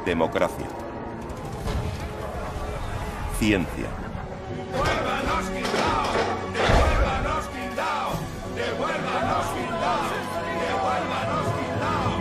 Democracia. Ciencia. ¡Devuélvanos Qingdao! ¡Devuélvanos Qingdao! ¡Devuélvanos Qingdao! ¡Devuélvanos Qingdao!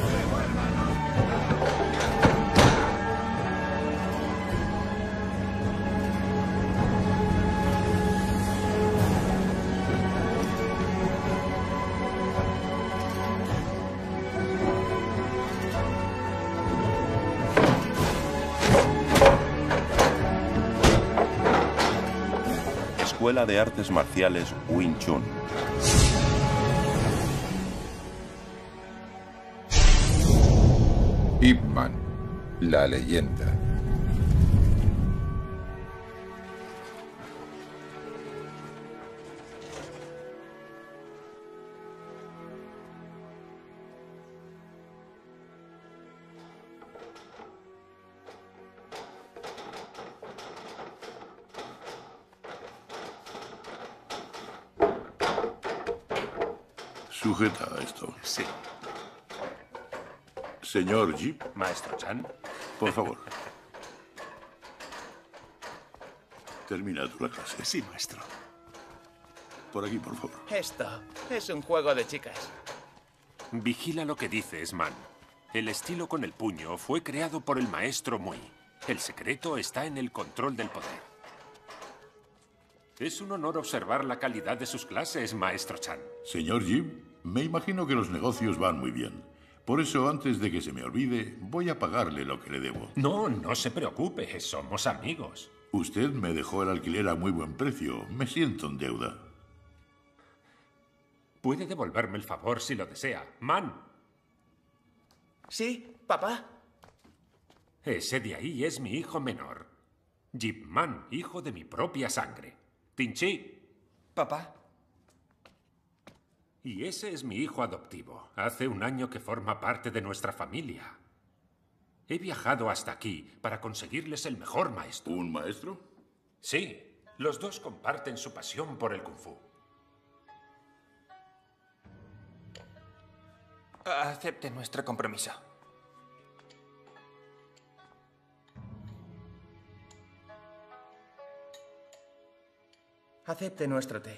Escuela de Artes Marciales Wing Chun. Ip Man, la leyenda. Sujeta esto. Sí. Señor Jeep, Maestro Chan. por favor. Termina tú la clase. Sí, maestro. Por aquí, por favor. Esto es un juego de chicas. Vigila lo que dices, Man. El estilo con el puño fue creado por el maestro Mui. El secreto está en el control del poder. Es un honor observar la calidad de sus clases, maestro Chan. Señor Jeep, me imagino que los negocios van muy bien. Por eso, antes de que se me olvide, voy a pagarle lo que le debo. No, no se preocupe. Somos amigos. Usted me dejó el alquiler a muy buen precio. Me siento en deuda. Puede devolverme el favor si lo desea. Man, ¿Sí, papá? ese de ahí es mi hijo menor. Jeep Man, hijo de mi propia sangre. Tinchi. ¿Papá? Y ese es mi hijo adoptivo. Hace un año que forma parte de nuestra familia. He viajado hasta aquí para conseguirles el mejor maestro. ¿Un maestro? Sí, los dos comparten su pasión por el Kung Fu. Acepte nuestro compromiso. Acepte nuestro té.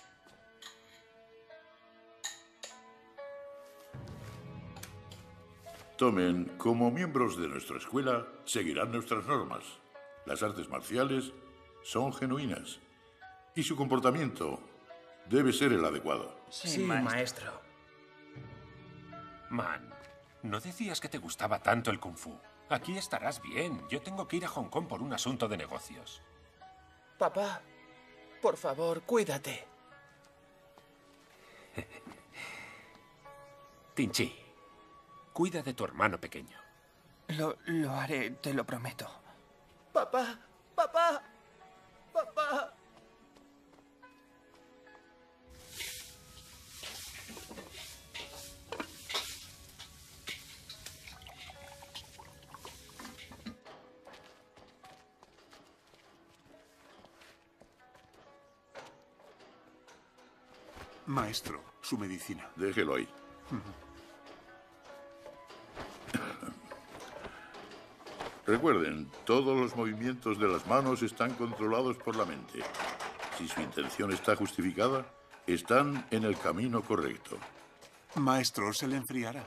Tomen, como miembros de nuestra escuela, seguirán nuestras normas. Las artes marciales son genuinas y su comportamiento debe ser el adecuado. Sí, maestro. Man, ¿no decías que te gustaba tanto el Kung Fu? Aquí estarás bien. Yo tengo que ir a Hong Kong por un asunto de negocios. Papá, por favor, cuídate. Tinchi, cuida de tu hermano pequeño. Lo haré, te lo prometo. Papá, papá, papá. Maestro, su medicina. Déjelo ahí. Recuerden, todos los movimientos de las manos están controlados por la mente. Si su intención está justificada, están en el camino correcto. Maestro, se le enfriará.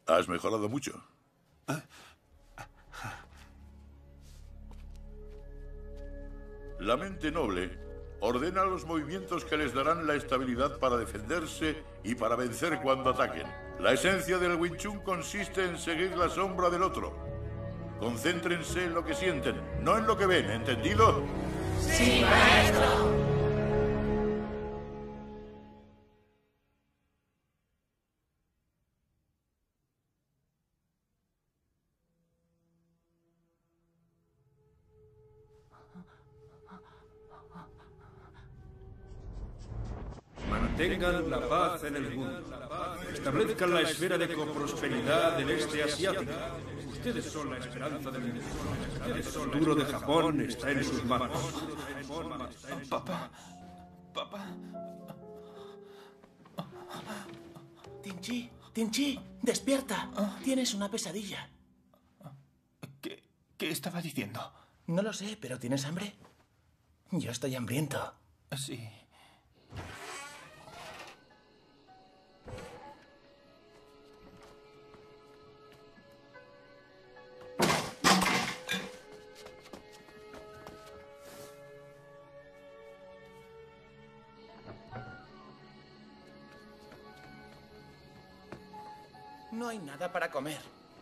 Has mejorado mucho. La mente noble ordena los movimientos que les darán la estabilidad para defenderse y para vencer cuando ataquen. La esencia del Wing Chun consiste en seguir la sombra del otro. Concéntrense en lo que sienten, no en lo que ven, ¿entendido? ¡Sí, maestro! Mantengan la paz en el mundo. Establezcan la esfera de coprosperidad del este asiático. Ustedes son la esperanza del mundo. El futuro de Japón está en sus manos. Papá. Papá. Tinchi, despierta. Tienes una pesadilla. ¿Qué estaba diciendo? No lo sé, pero ¿tienes hambre? Yo estoy hambriento. Sí. No hay nada para comer.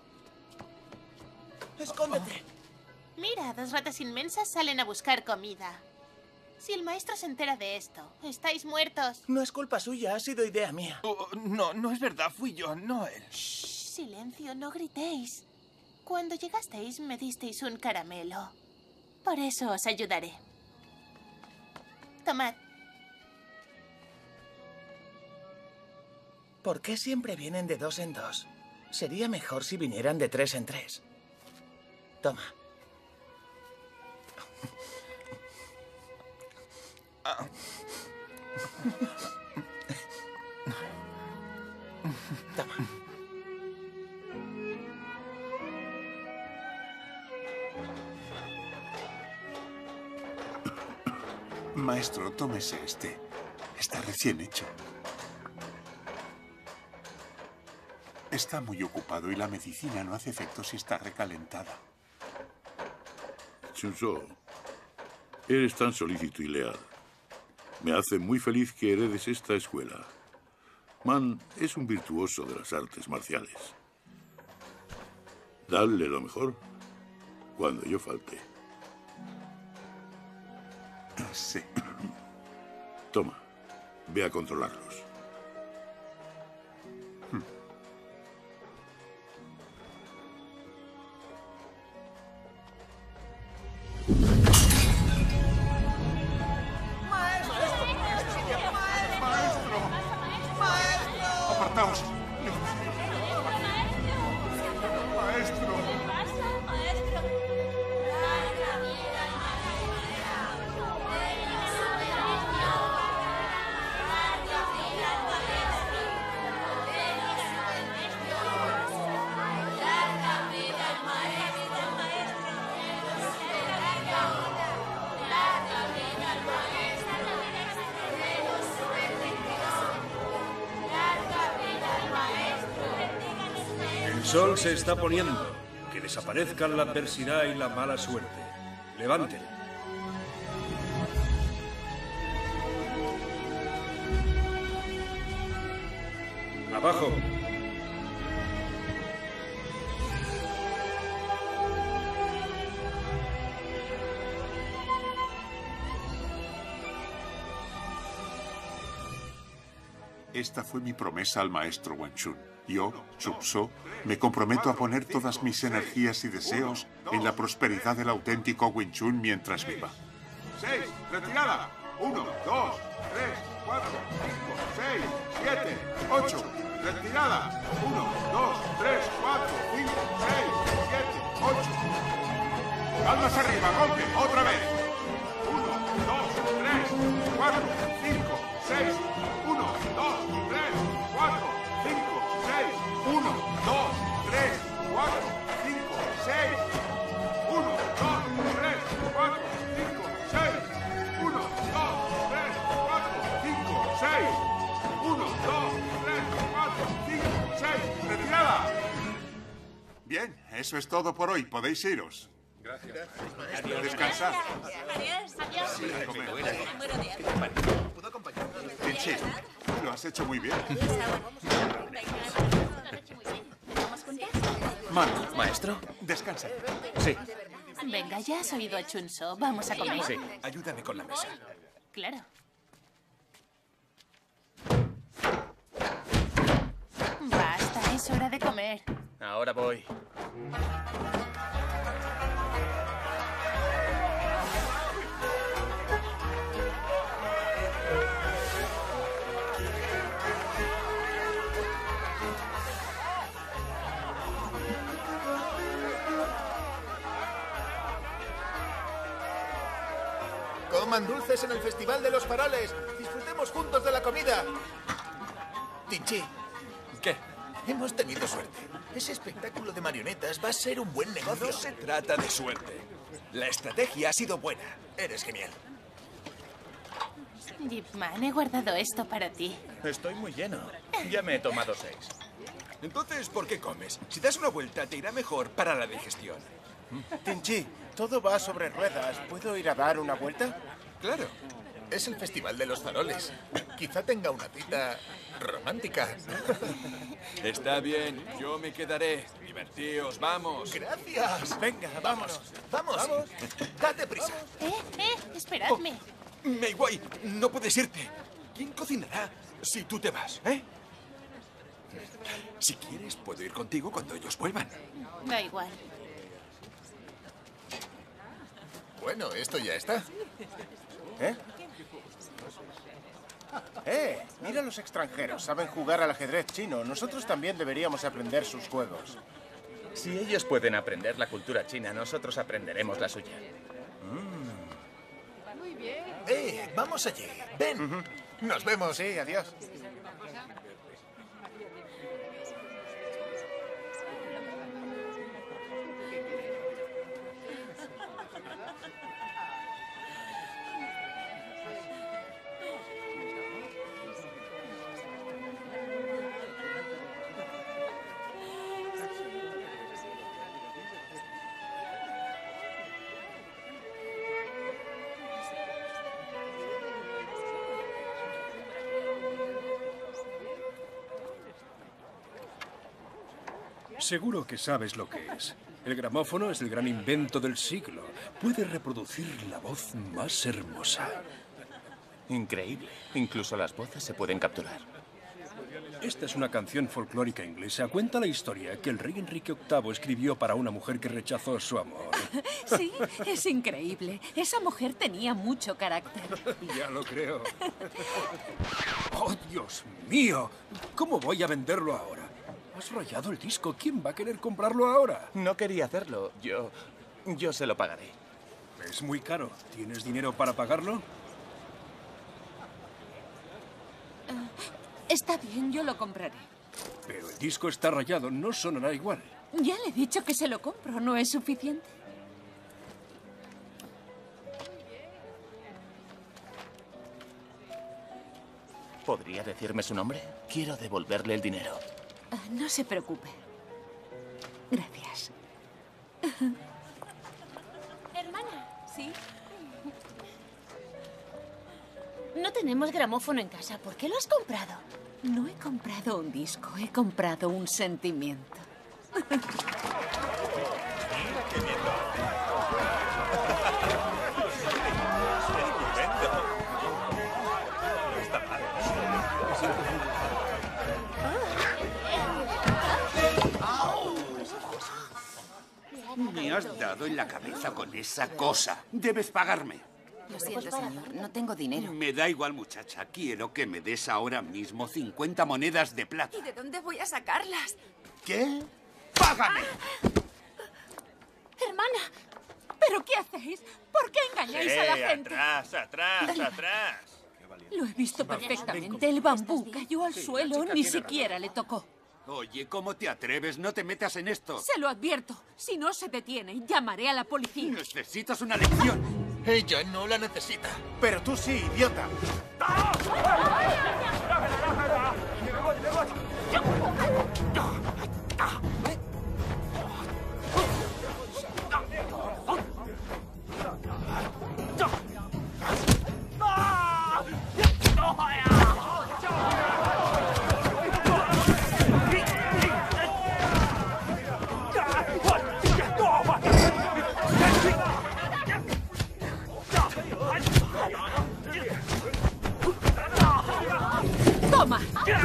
¡Escóndete! Mira, 2 ratas inmensas salen a buscar comida. Si el maestro se entera de esto, estáis muertos. No es culpa suya, ha sido idea mía. No es verdad, fui yo, no él. Shh, silencio, no gritéis. Cuando llegasteis me disteis un caramelo. Por eso os ayudaré. Tomad. ¿Por qué siempre vienen de 2 en 2? Sería mejor si vinieran de 3 en 3. Toma. Toma. Maestro, tómese este. Está recién hecho. Está muy ocupado y la medicina no hace efecto si está recalentada. Chunso, eres tan solícito y leal. Me hace muy feliz que heredes esta escuela. Man es un virtuoso de las artes marciales. Dadle lo mejor cuando yo falte. Sí. Toma, ve a controlarlos. ¡Apartaos! ¡Maestro! El sol se está poniendo. Que desaparezcan la adversidad y la mala suerte. Levanten. Abajo. Esta fue mi promesa al maestro Wing Chun. Yo, Chun-So, me comprometo a poner todas mis energías y deseos en la prosperidad del auténtico Wing Chun mientras viva. 6, retirada. 1, 2, 3, 4, 5, 6, 7, 8. Retirada. 1, 2, 3, 4, 5, 6, 7, 8. Palmas arriba, golpe. Otra vez. 1, 2, 3, 4, 5, 6. 1, 2, 3, 4, 5, 6. 1, 2, 3, 4, 5, 6. 1, 2, 3, 4, 5, 6. 1, 2, 3, 4, 5, 6. 1, 2, 3, 4, 5, 6. Retirada. Bien, eso es todo por hoy. Podéis iros. Gracias. Descansad. Adiós. Adiós. ¿Puedo acompañarnos? Tinchi, lo has hecho muy bien. Mark, maestro. Descansa. Sí, Venga, ya has oído a Chunso. Vamos a comer. sí. Ayúdame con la mesa. Claro. Basta, es hora de comer. Ahora voy. Coman dulces en el Festival de los Faroles. Disfrutemos juntos de la comida. Tinchi, ¿Qué? hemos tenido suerte. Ese espectáculo de marionetas va a ser un buen negocio. No se trata de suerte. La estrategia ha sido buena. Eres genial. Jeepman, he guardado esto para ti. Estoy muy lleno. Ya me he tomado 6. Entonces, ¿por qué comes? Si das una vuelta, te irá mejor para la digestión. Tinchi, todo va sobre ruedas. ¿Puedo ir a dar una vuelta? Claro. Es el Festival de los Faroles. Quizá tenga una cita romántica. Está bien, yo me quedaré. Divertíos, vamos. Gracias. Venga, vámonos. Vamos. Date prisa. Esperadme. Mei Wei, no puedes irte. ¿Quién cocinará si tú te vas, Si quieres, puedo ir contigo cuando ellos vuelvan. Da igual. Bueno, esto ya está. Mira a los extranjeros. Saben jugar al ajedrez chino. Nosotros también deberíamos aprender sus juegos. Si ellos pueden aprender la cultura china, nosotros aprenderemos la suya. Vamos allí. Ven. Nos vemos. Sí, adiós. Seguro que sabes lo que es. El gramófono es el gran invento del siglo. Puede reproducir la voz más hermosa. Increíble. Incluso las voces se pueden capturar. Esta es una canción folclórica inglesa. Cuenta la historia que el rey Enrique VIII escribió para una mujer que rechazó su amor. Sí, es increíble. Esa mujer tenía mucho carácter. Ya lo creo. ¡Oh, Dios mío! ¿Cómo voy a venderlo ahora? Has rayado el disco. ¿Quién va a querer comprarlo ahora? No quería hacerlo. Yo se lo pagaré. Es muy caro. ¿Tienes dinero para pagarlo? Está bien, yo lo compraré. Pero el disco está rayado. No sonará igual. Ya le he dicho que se lo compro. ¿No es suficiente? ¿Podría decirme su nombre? Quiero devolverle el dinero. No se preocupe. Gracias. Hermana. ¿Sí? No tenemos gramófono en casa. ¿Por qué lo has comprado? No he comprado un disco, he comprado un sentimiento. Me has dado en la cabeza con esa cosa. Debes pagarme. Lo siento, señor. No tengo dinero. Me da igual, muchacha. Quiero que me des ahora mismo 50 monedas de plata. ¿Y de dónde voy a sacarlas? ¿Qué? ¡Págame! Hermana, ¿pero qué hacéis? ¿Por qué engañáis a la gente? atrás! Lo he visto perfectamente. El bambú cayó al suelo, ni siquiera le tocó. Oye, ¿cómo te atreves? No te metas en esto. Se lo advierto. Si no se detiene, llamaré a la policía. Necesitas una lección. Ella no la necesita. Pero tú sí, idiota. Toma.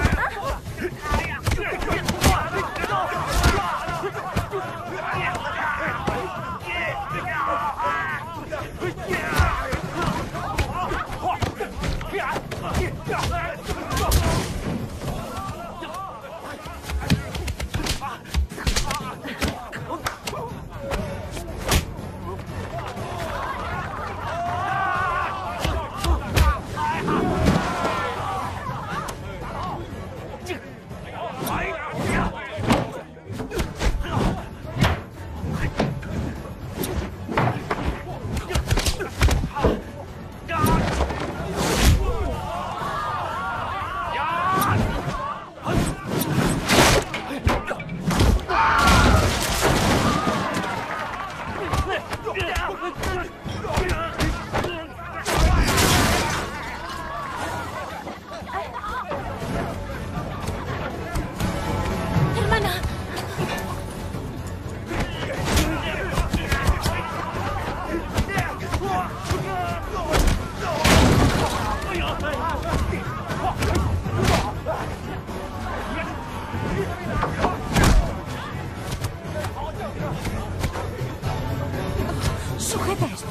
Sujeta esto.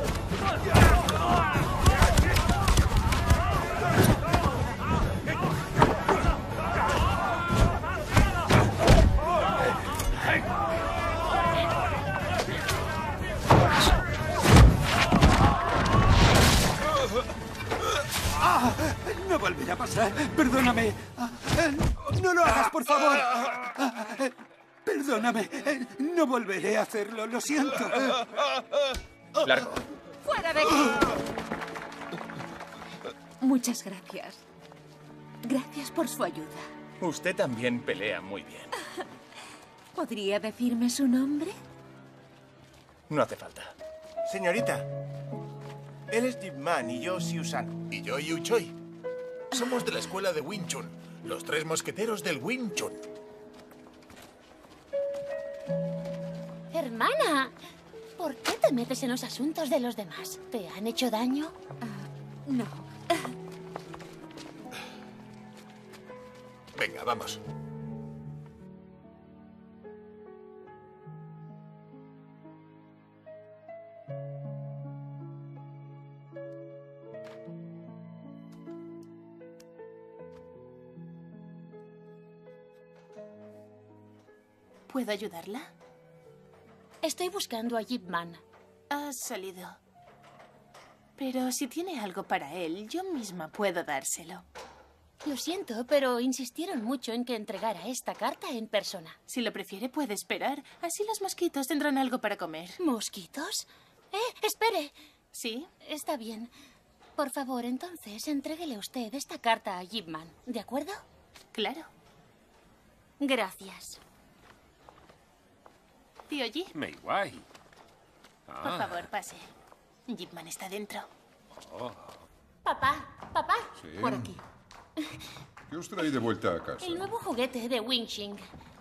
No volverá a pasar. Perdóname. No lo hagas, por favor. Perdóname. No volveré a hacerlo. Lo siento. Largo. ¡Fuera de aquí! Muchas gracias. Gracias por su ayuda. Usted también pelea muy bien. ¿Podría decirme su nombre? No hace falta. Señorita, él es Ip Man y yo Siu-san. Y yo Yu Choi. Somos de la escuela de Wing Chun, los 3 mosqueteros del Wing Chun. Hermana, ¿por qué te metes en los asuntos de los demás? ¿Te han hecho daño? No. Venga, vamos. ¿Puedo ayudarla? Estoy buscando a Ip Man. Ha salido. Pero si tiene algo para él, yo misma puedo dárselo. Lo siento, pero insistieron mucho en que entregara esta carta en persona. Si lo prefiere, puede esperar. Así los mosquitos tendrán algo para comer. ¿Mosquitos? Espere. ¿Sí? Está bien. Por favor, entonces, entréguele usted esta carta a Ip Man, ¿de acuerdo? Claro. Gracias. Tío Yi. Mei Wai. Por favor, pase. Ip Man está dentro. Papá, papá. Sí. Por aquí. ¿Qué os trae de vuelta a casa? El nuevo juguete de Wing Chun.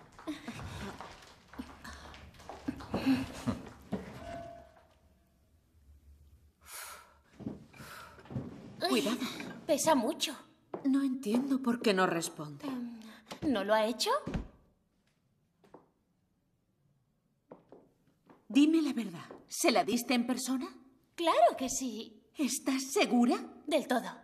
Cuidado. Pesa mucho. No entiendo por qué no responde. ¿No lo ha hecho? Dime la verdad. ¿Se la diste en persona? Claro que sí. ¿Estás segura? Del todo.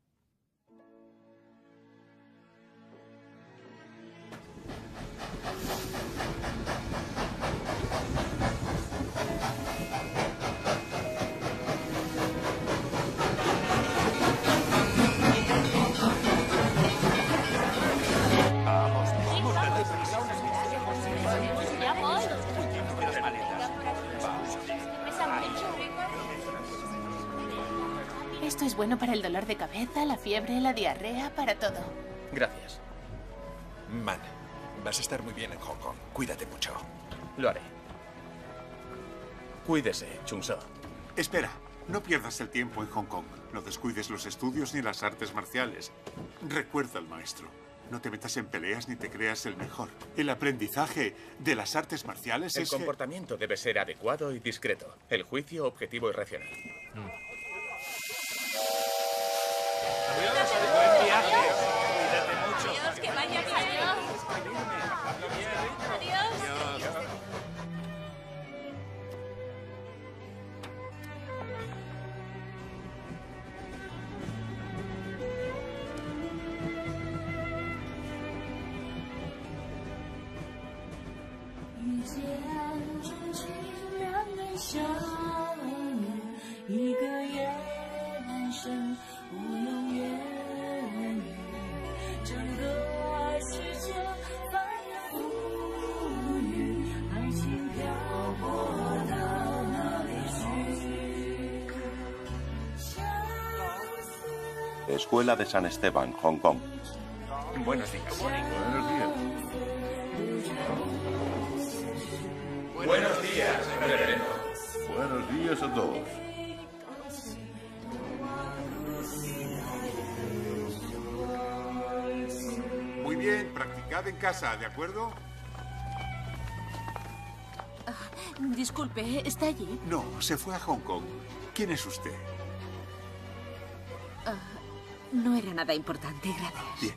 Esto es bueno para el dolor de cabeza, la fiebre, la diarrea, para todo. Gracias. Man, vas a estar muy bien en Hong Kong. Cuídate mucho. Lo haré. Cuídese, Chun-So. Espera, no pierdas el tiempo en Hong Kong. No descuides los estudios ni las artes marciales. Recuerda al maestro. No te metas en peleas ni te creas el mejor. El aprendizaje de las artes marciales El es comportamiento debe ser adecuado y discreto. El juicio objetivo y racional. Buen viaje. Cuídate Escuela de San Esteban, Hong Kong. Buenos días. Buenos días. Buenos días, reverendo. Buenos días a todos. Muy bien, practicad en casa, ¿de acuerdo? Disculpe, ¿está allí? No, se fue a Hong Kong. ¿Quién es usted? No era nada importante, gracias. Bien.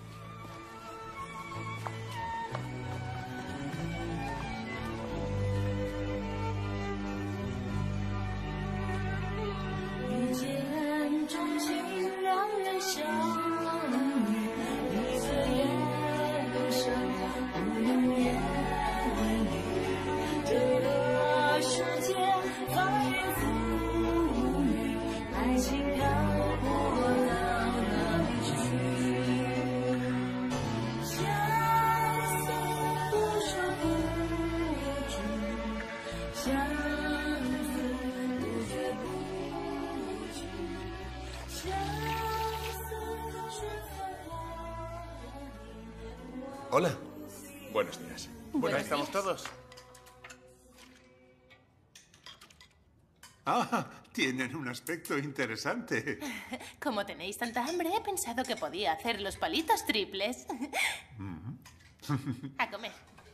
Hola. Buenos días. Bueno, estamos todos. Ah, tienen un aspecto interesante. Como tenéis tanta hambre, he pensado que podía hacer los palitos triples. A comer.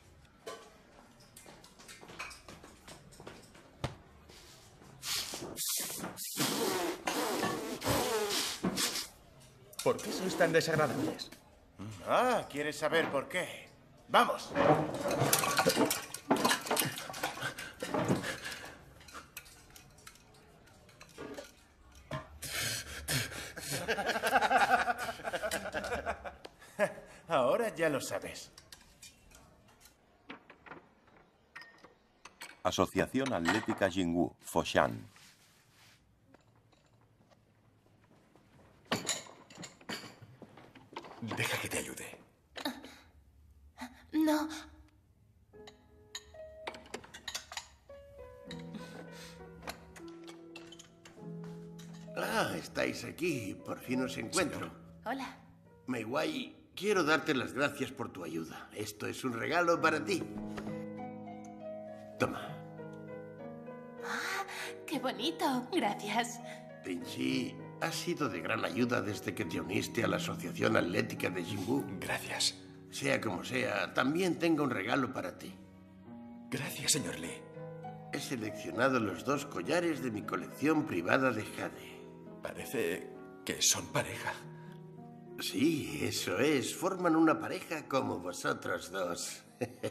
¿Por qué sois tan desagradables? Ah, ¿quieres saber por qué? ¡Vamos! Ahora ya lo sabes. Asociación Atlética Jingwu, Foshan. Deja que te ayude. No. Ah, estáis aquí. Por fin os encuentro. Hola. Mei Wai, quiero darte las gracias por tu ayuda. Esto es un regalo para ti. Toma. Ah, qué bonito. Gracias. Tinchi, has sido de gran ayuda desde que te uniste a la Asociación Atlética de Jingwu. Gracias. Sea como sea, también tengo un regalo para ti. Gracias, señor Lee. He seleccionado los 2 collares de mi colección privada de jade. Parece que son pareja. Sí, eso es. Forman una pareja como vosotros dos.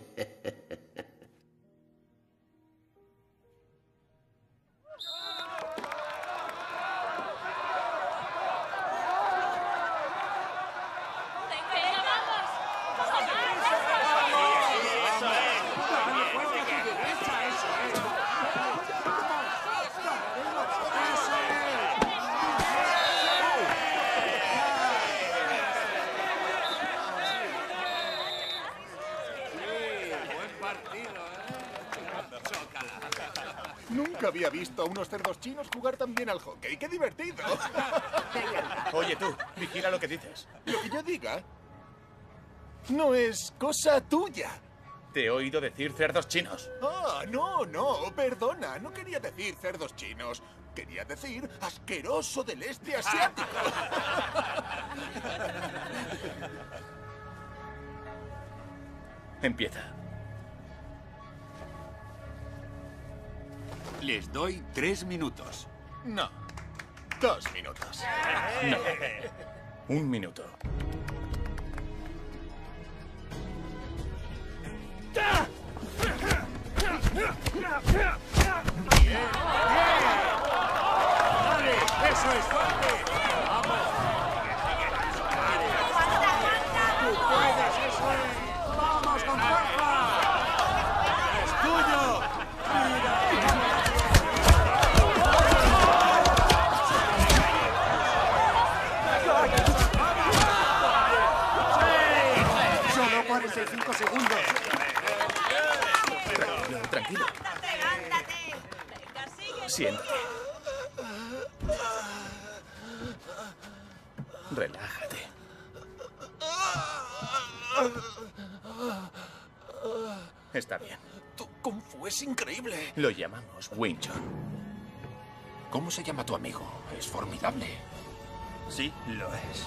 Nunca había visto a unos cerdos chinos jugar tan bien al hockey. ¡Qué divertido! Oye, tú, vigila lo que dices. Lo que yo diga no es cosa tuya. Te he oído decir cerdos chinos. Ah, no, perdona. No quería decir cerdos chinos. Quería decir asqueroso del este asiático. Empieza. Les doy 3 minutos. No. 2 minutos. No. 1 minuto. ¡Vale! ¡Eso es fuerte! ¡Vamos! ¡Tú puedes! ¡Eso es! ¡Vamos con fuerza! ¡Es tuyo! y 5 segundos. Tranquilo, tranquilo. Siéntate. Relájate. Está bien. Tu Kung Fu es increíble. Lo llamamos Wing Chun. ¿Cómo se llama tu amigo? Es formidable. Sí, lo es.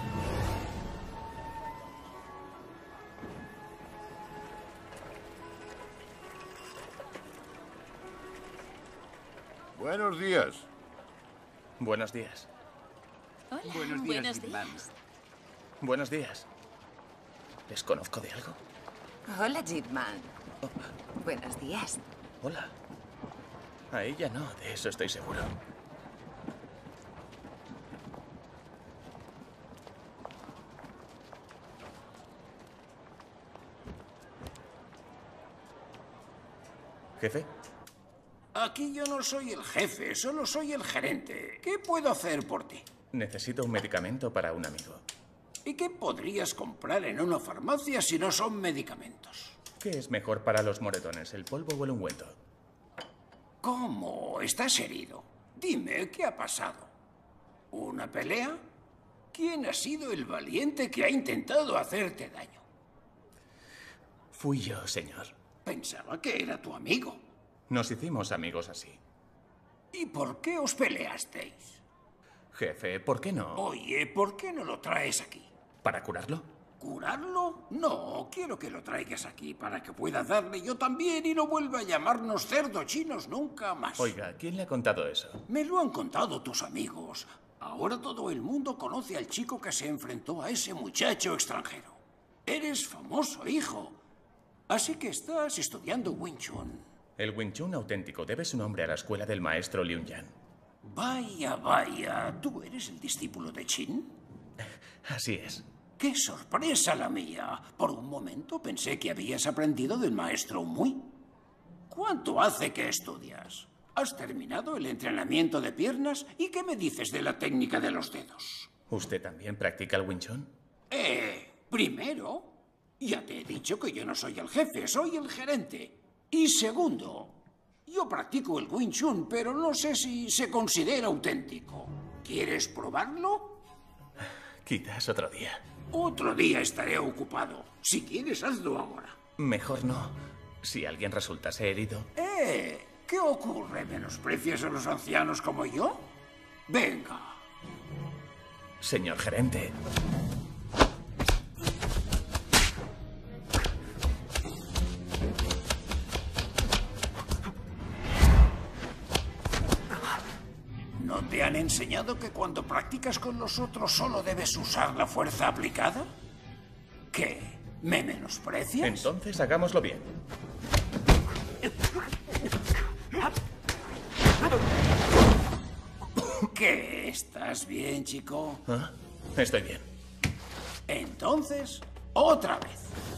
Buenos días. Buenos días. Hola. Buenos días. Buenos días. ¿Les conozco de algo? Hola, Jeepman. Buenos días. Hola. A ella no, de eso estoy seguro. ¿Jefe? Aquí yo no soy el jefe, solo soy el gerente. ¿Qué puedo hacer por ti? Necesito un medicamento para un amigo. ¿Y qué podrías comprar en una farmacia si no son medicamentos? ¿Qué es mejor para los moretones, el polvo o el ungüento? ¿Cómo? ¿Estás herido? Dime, ¿qué ha pasado? ¿Una pelea? ¿Quién ha sido el valiente que ha intentado hacerte daño? Fui yo, señor. Pensaba que era tu amigo. Nos hicimos amigos así. ¿Y por qué os peleasteis? Jefe, ¿por qué no? Oye, ¿por qué no lo traes aquí? ¿Para curarlo? ¿Curarlo? No, quiero que lo traigas aquí para que pueda darle yo también y no vuelva a llamarnos cerdo chinos nunca más. Oiga, ¿quién le ha contado eso? Me lo han contado tus amigos. Ahora todo el mundo conoce al chico que se enfrentó a ese muchacho extranjero. Eres famoso, hijo. Así que estás estudiando Wing Chun. El Wing Chun auténtico debe su nombre a la escuela del maestro Liu Yan. Vaya, vaya. ¿Tú eres el discípulo de Chin? Así es. ¡Qué sorpresa la mía! Por un momento pensé que habías aprendido del maestro Mui. ¿Cuánto hace que estudias? ¿Has terminado el entrenamiento de piernas? ¿Y qué me dices de la técnica de los dedos? ¿Usted también practica el Wing Chun? Primero, ya te he dicho que yo no soy el jefe, soy el gerente. Y segundo, yo practico el Wing Chun, pero no sé si se considera auténtico. ¿Quieres probarlo? Quizás otro día. Otro día estaré ocupado. Si quieres, hazlo ahora. Mejor no. Si alguien resultase herido. ¿Qué ocurre? ¿Menosprecias a los ancianos como yo? Venga. Señor gerente. ¿No te han enseñado que cuando practicas con los otros solo debes usar la fuerza aplicada? ¿Qué? ¿Me menosprecias? Entonces hagámoslo bien. ¿Qué? ¿Estás bien, chico? ¿Ah? Estoy bien. Entonces, otra vez.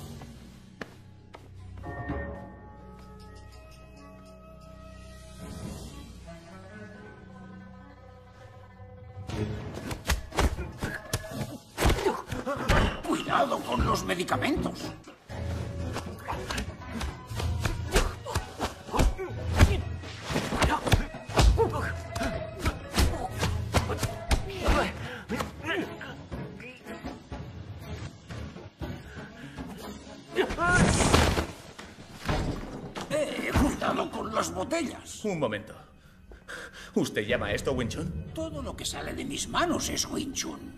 Cuidado con los medicamentos. Cuidado con las botellas. Un momento. ¿Usted llama a esto Wing Chun? Todo lo que sale de mis manos es Wing Chun.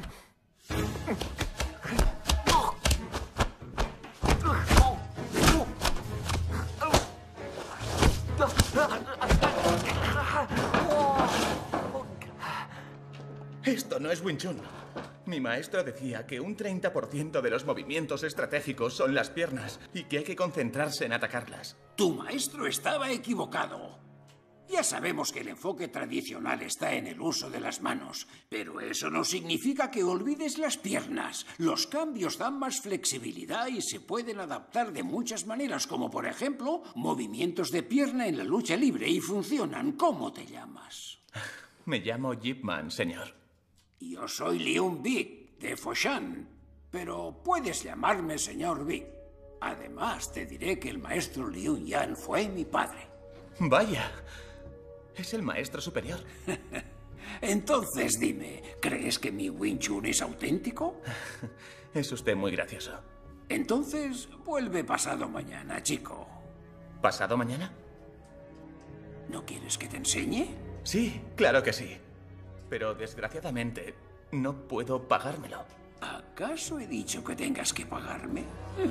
Esto no es Wing Chun. Mi maestro decía que un 30% de los movimientos estratégicos son las piernas y que hay que concentrarse en atacarlas. Tu maestro estaba equivocado. Ya sabemos que el enfoque tradicional está en el uso de las manos, pero eso no significa que olvides las piernas. Los cambios dan más flexibilidad y se pueden adaptar de muchas maneras, como por ejemplo, movimientos de pierna en la lucha libre y funcionan. ¿Cómo te llamas? Me llamo Jeepman, señor. Yo soy Liun Big, de Foshan, pero puedes llamarme señor Big. Además, te diré que el maestro Liu Yan fue mi padre. Vaya, es el maestro superior. Entonces dime, ¿crees que mi Wing Chun es auténtico? Es usted muy gracioso. Entonces, vuelve pasado mañana, chico. ¿Pasado mañana? ¿No quieres que te enseñe? Sí, claro que sí. Pero desgraciadamente, no puedo pagármelo. ¿Acaso he dicho que tengas que pagarme?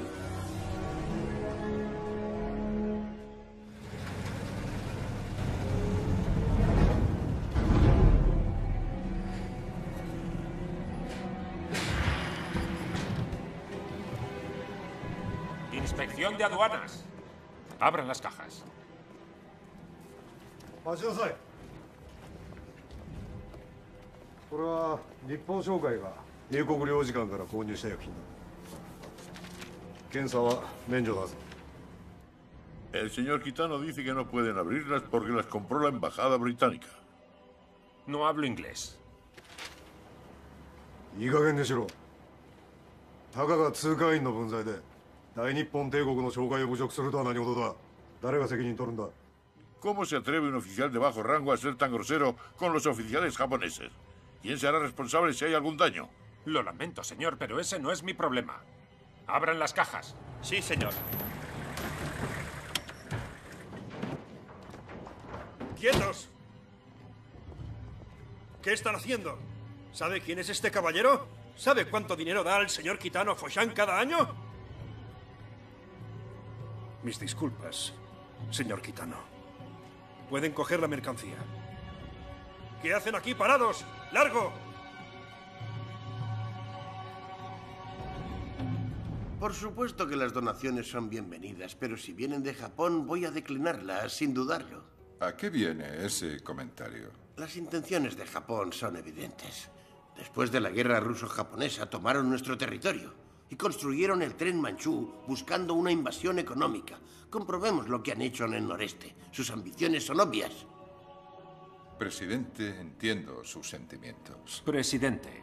Inspección de aduanas. Abran las cajas. 待ちなさい。これは日本商会が入国領事館から購入した薬品だ。検査は免除だぞ。 El señor Kitano dice que no pueden abrirlas porque las compró la embajada británica. No hablo inglés. いい加減にしろ。たかが通過員の分際で大日本帝国の商会を侮辱するとは何事だ。誰が責任取るんだ。 ¿Cómo se atreve un oficial de bajo rango a ser tan grosero con los oficiales japoneses? ¿Quién será responsable si hay algún daño? Lo lamento, señor, pero ese no es mi problema. Abran las cajas. Sí, señor. ¡Quietos! ¿Qué están haciendo? ¿Sabe quién es este caballero? ¿Sabe cuánto dinero da al señor Kitano Foshan cada año? Mis disculpas, señor Kitano. Pueden coger la mercancía. ¿Qué hacen aquí parados? ¡Largo! Por supuesto que las donaciones son bienvenidas, pero si vienen de Japón voy a declinarlas, sin dudarlo. ¿A qué viene ese comentario? Las intenciones de Japón son evidentes. Después de la guerra ruso-japonesa tomaron nuestro territorio y construyeron el tren Manchú buscando una invasión económica. Comprobemos lo que han hecho en el noreste. Sus ambiciones son obvias. Presidente, entiendo sus sentimientos. Presidente,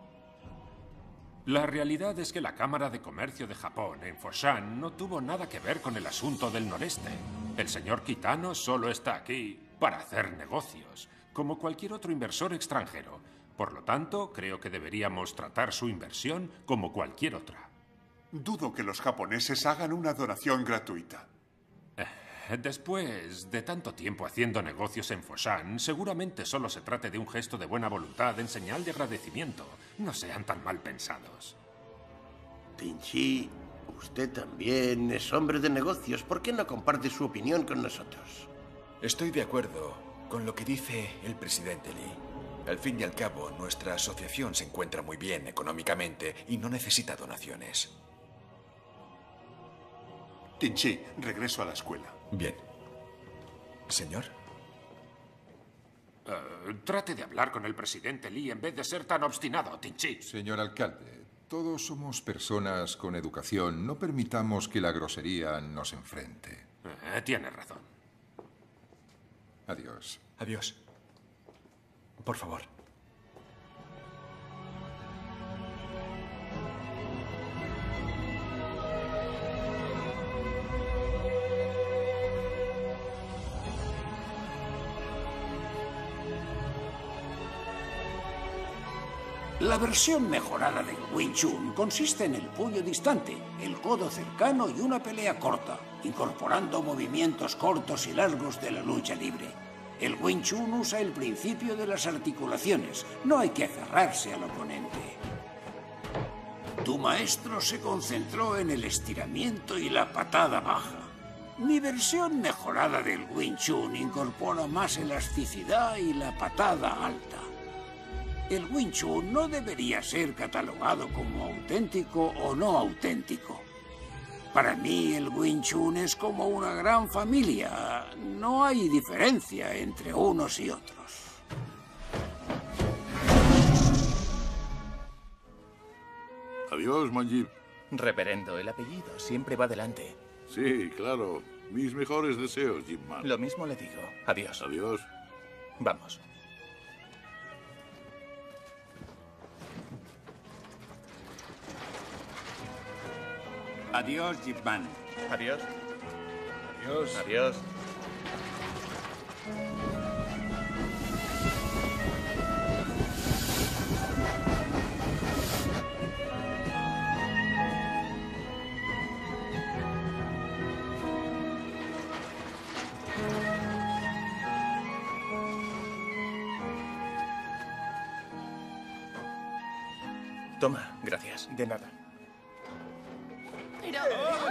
la realidad es que la Cámara de Comercio de Japón en Foshan no tuvo nada que ver con el asunto del noreste. El señor Kitano solo está aquí para hacer negocios, como cualquier otro inversor extranjero. Por lo tanto, creo que deberíamos tratar su inversión como cualquier otra. Dudo que los japoneses hagan una donación gratuita. Después de tanto tiempo haciendo negocios en Foshan, seguramente solo se trate de un gesto de buena voluntad en señal de agradecimiento. No sean tan mal pensados. Tinchi, usted también es hombre de negocios. ¿Por qué no comparte su opinión con nosotros? Estoy de acuerdo con lo que dice el presidente Lee. Al fin y al cabo, nuestra asociación se encuentra muy bien económicamente y no necesita donaciones. Tinchi, regreso a la escuela. Bien. Señor. Trate de hablar con el presidente Lee en vez de ser tan obstinado, Tinchi. Señor alcalde, todos somos personas con educación. No permitamos que la grosería nos enfrente. Tiene razón. Adiós. Adiós. Por favor. La versión mejorada del Wing Chun consiste en el puño distante, el codo cercano y una pelea corta, incorporando movimientos cortos y largos de la lucha libre. El Wing Chun usa el principio de las articulaciones. No hay que aferrarse al oponente. Tu maestro se concentró en el estiramiento y la patada baja. Mi versión mejorada del Wing Chun incorpora más elasticidad y la patada alta. El Wing Chun no debería ser catalogado como auténtico o no auténtico. Para mí, el Wing Chun es como una gran familia. No hay diferencia entre unos y otros. Adiós, Manjib. Reverendo, el apellido siempre va delante. Sí, claro. Mis mejores deseos, Jibman. Lo mismo le digo. Adiós. Adiós. Vamos. Adiós, Ip Man. Adiós. Adiós. Adiós. Toma, gracias. De nada. Pero...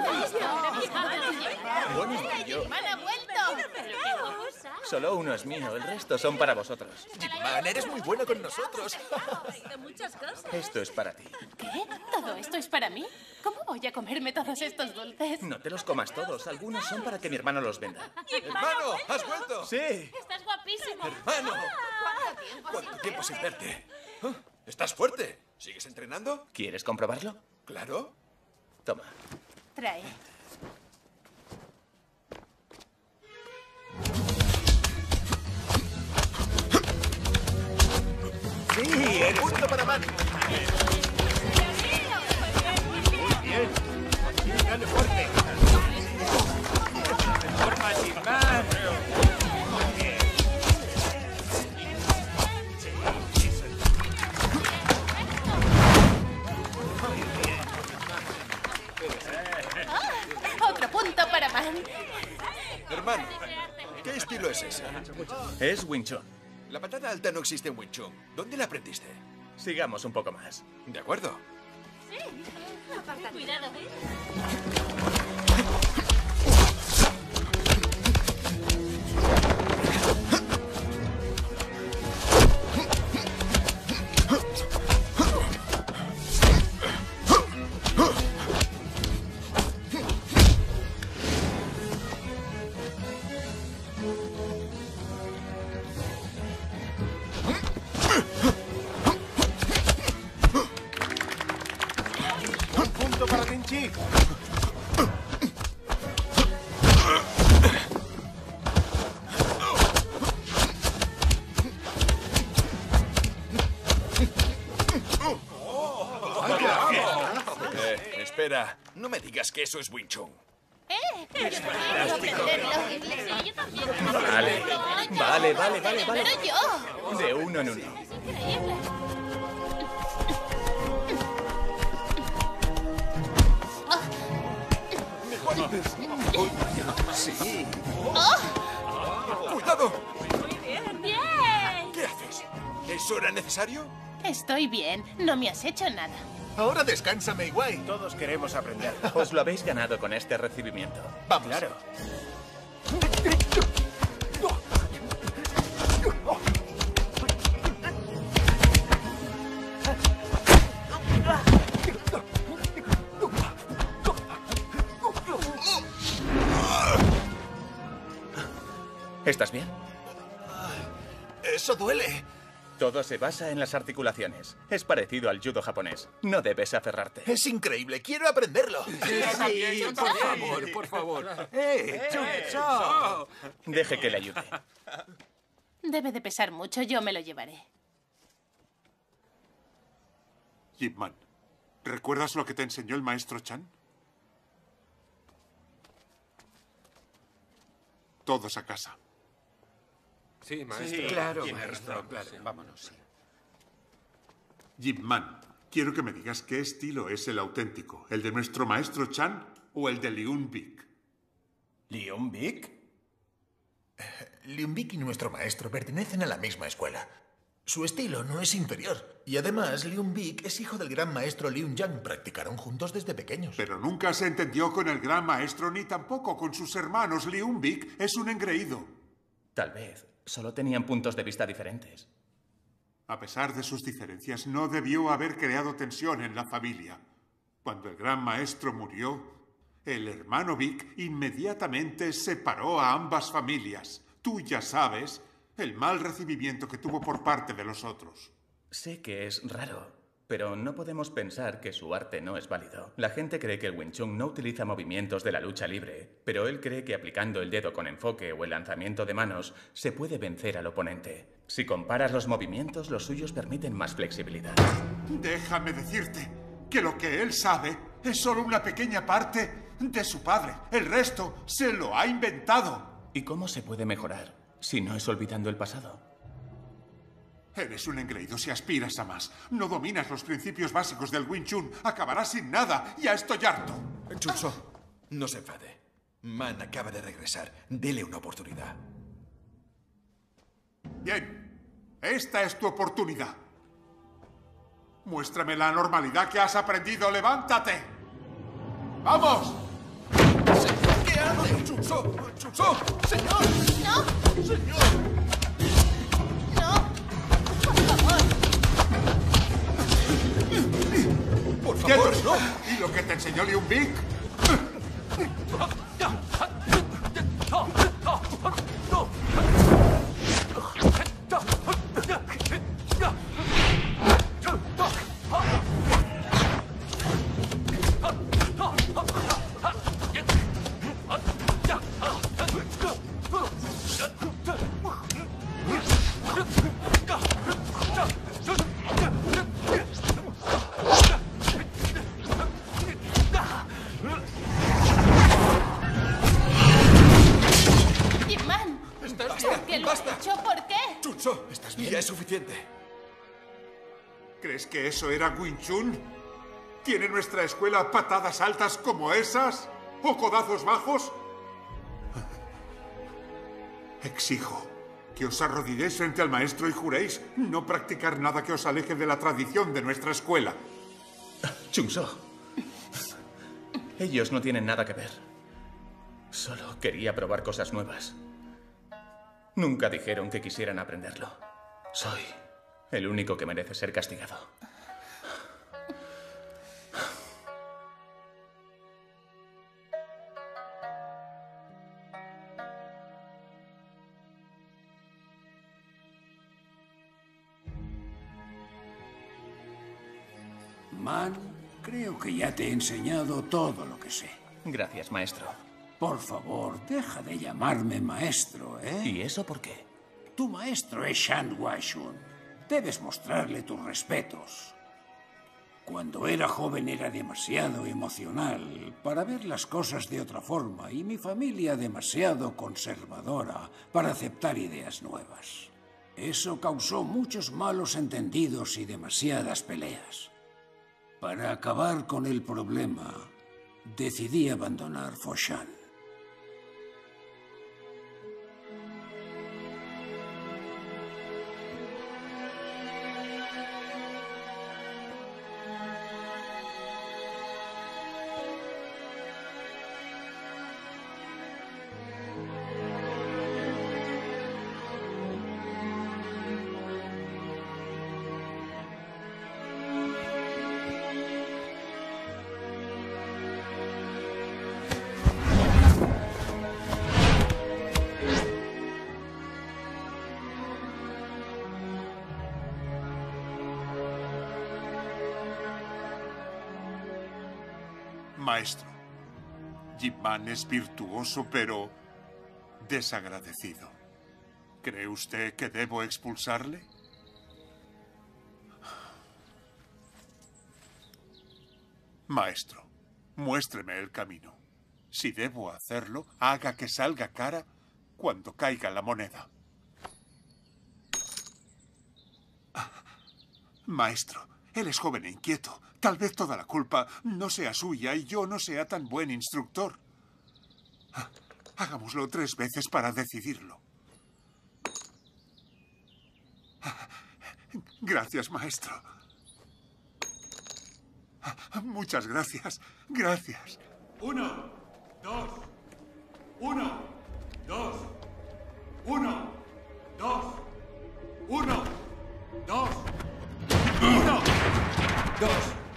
Bueno, yo... ¡Jip Man ha vuelto! Solo uno es mío, el resto son para vosotros. Jip Man, eres muy bueno con nosotros. Esto es para ti. ¿Qué? ¿Todo esto es para mí? ¿Cómo voy a comerme todos estos dulces? No te los comas todos, algunos son para que mi hermano los venda. ¡Hermano! ¿Has vuelto? Sí. Estás guapísimo. ¡Hermano! ¿Cuánto tiempo sin verte? ¿Estás fuerte? ¿Sigues entrenando? ¿Quieres comprobarlo? Claro. Toma. Trae. ¡Sí! ¡El punto para Man! Muy bien. Dale fuerte. ¡Forma, Ip Man! Muy bien. Otro punto para Man. Hermano, ¿qué estilo es ese? Es Wing Chun. La patada alta no existe en Wing Chun. ¿Dónde la aprendiste? Sigamos un poco más. De acuerdo. Cuidado, Un punto para Tinchi. Espera, no me digas que eso es Wing Chun. Quiero aprenderlo. Sí, yo también. Vale. Pero yo. De uno en uno. Increíble. Sí. ¡Oh! ¡Cuidado! ¡Bien! ¿Qué haces? ¿Eso era necesario? Estoy bien. No me has hecho nada. Ahora descansa, Mei Wei. Todos queremos aprender. Os lo habéis ganado con este recibimiento. Vamos. Claro. ¿Estás bien? Eso duele. Todo se basa en las articulaciones. Es parecido al judo japonés. No debes aferrarte. Es increíble. Quiero aprenderlo. Sí, por favor. Deje que le ayude. Debe de pesar mucho. Yo me lo llevaré. Ip Man, ¿recuerdas lo que te enseñó el maestro Chan? Todos a casa. Sí, maestro. Sí, claro, Tiene maestro, razón, claro. sí. Vámonos, sí. Ip Man, quiero que me digas qué estilo es el auténtico, ¿el de nuestro maestro Chan o el de Liun Bik? ¿Liun Bik? Liun Bik y nuestro maestro pertenecen a la misma escuela. Su estilo no es inferior. Y además, Liun Bik es hijo del gran maestro Liun Yang. Practicaron juntos desde pequeños. Pero nunca se entendió con el gran maestro ni tampoco con sus hermanos. Liun Bik es un engreído. Tal vez. Solo tenían puntos de vista diferentes. A pesar de sus diferencias, no debió haber creado tensión en la familia. Cuando el gran maestro murió, el hermano Bik inmediatamente separó a ambas familias. Tú ya sabes el mal recibimiento que tuvo por parte de los otros. Sé que es raro, pero no podemos pensar que su arte no es válido. La gente cree que el Wing Chun no utiliza movimientos de la lucha libre, pero él cree que aplicando el dedo con enfoque o el lanzamiento de manos se puede vencer al oponente. Si comparas los movimientos, los suyos permiten más flexibilidad. Déjame decirte que lo que él sabe Es solo una pequeña parte de su padre. El resto se lo ha inventado. ¿Y cómo se puede mejorar si no es olvidando el pasado? Eres un engreído si aspiras a más. No dominas los principios básicos del Wing Chun. Acabarás sin nada. Ya estoy harto. Chun-So, no se enfade. Man acaba de regresar. Dele una oportunidad. Bien. Esta es tu oportunidad. Muéstrame la normalidad que has aprendido. ¡Levántate! ¡Vamos! ¿Qué hace? ¡Chun-So! ¡Chun-So! ¡Señor! ¡No! ¡Señor! ¡No! ¡Por favor! ¡Por favor, no! ¿Y lo que te enseñó Liu Big? Ya es suficiente. ¿Crees que eso era Wing Chun? ¿Tiene nuestra escuela patadas altas como esas? ¿O codazos bajos? Exijo que os arrodilléis frente al maestro y juréis no practicar nada que os aleje de la tradición de nuestra escuela. Chun-So. Ellos no tienen nada que ver. Solo quería probar cosas nuevas. Nunca dijeron que quisieran aprenderlo. Soy el único que merece ser castigado. Man, creo que ya te he enseñado todo lo que sé. Gracias, maestro. Por favor, deja de llamarme maestro, ¿eh? ¿Y eso por qué? Tu maestro es Shan Washun. Debes mostrarle tus respetos. Cuando era joven era demasiado emocional para ver las cosas de otra forma y mi familia demasiado conservadora para aceptar ideas nuevas. Eso causó muchos malos entendidos y demasiadas peleas. Para acabar con el problema, decidí abandonar Foshan. Maestro, Yip Man es virtuoso, pero desagradecido. ¿Cree usted que debo expulsarle? Maestro, muéstreme el camino. Si debo hacerlo, haga que salga cara cuando caiga la moneda. Maestro, él es joven e inquieto. Tal vez toda la culpa no sea suya y yo no sea tan buen instructor. Hagámoslo 3 veces para decidirlo. Gracias, maestro. Muchas gracias. Gracias. 1, 2, 1, 2, 1, 2, 1, 2, 1, 2.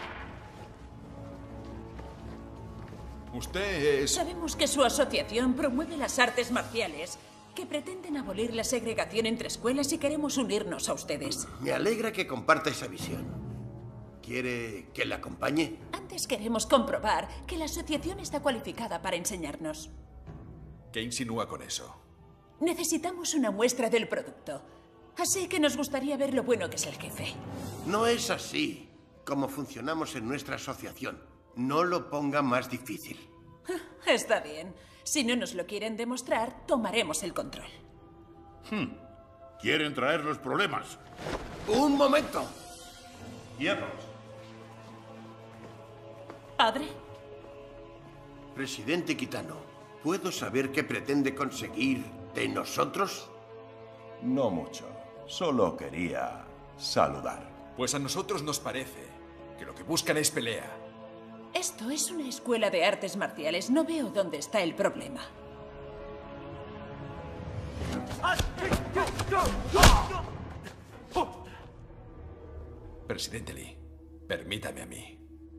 Usted es... Sabemos que su asociación promueve las artes marciales, que pretenden abolir la segregación entre escuelas y queremos unirnos a ustedes. Me alegra que comparta esa visión. ¿Quiere que la acompañe? Antes queremos comprobar que la asociación está cualificada para enseñarnos. ¿Qué insinúa con eso? Necesitamos una muestra del producto. Así que nos gustaría ver lo bueno que es el jefe. No es así como funcionamos en nuestra asociación. No lo ponga más difícil. Está bien. Si no nos lo quieren demostrar, tomaremos el control. Quieren traer los problemas. ¡Un momento! ¡Quietos! ¿Padre? Presidente Kitano, ¿puedo saber qué pretende conseguir de nosotros? No mucho. Solo quería saludar. Pues a nosotros nos parece que lo que buscan es pelea. Esto es una escuela de artes marciales. No veo dónde está el problema. Presidente Lee, permítame a mí.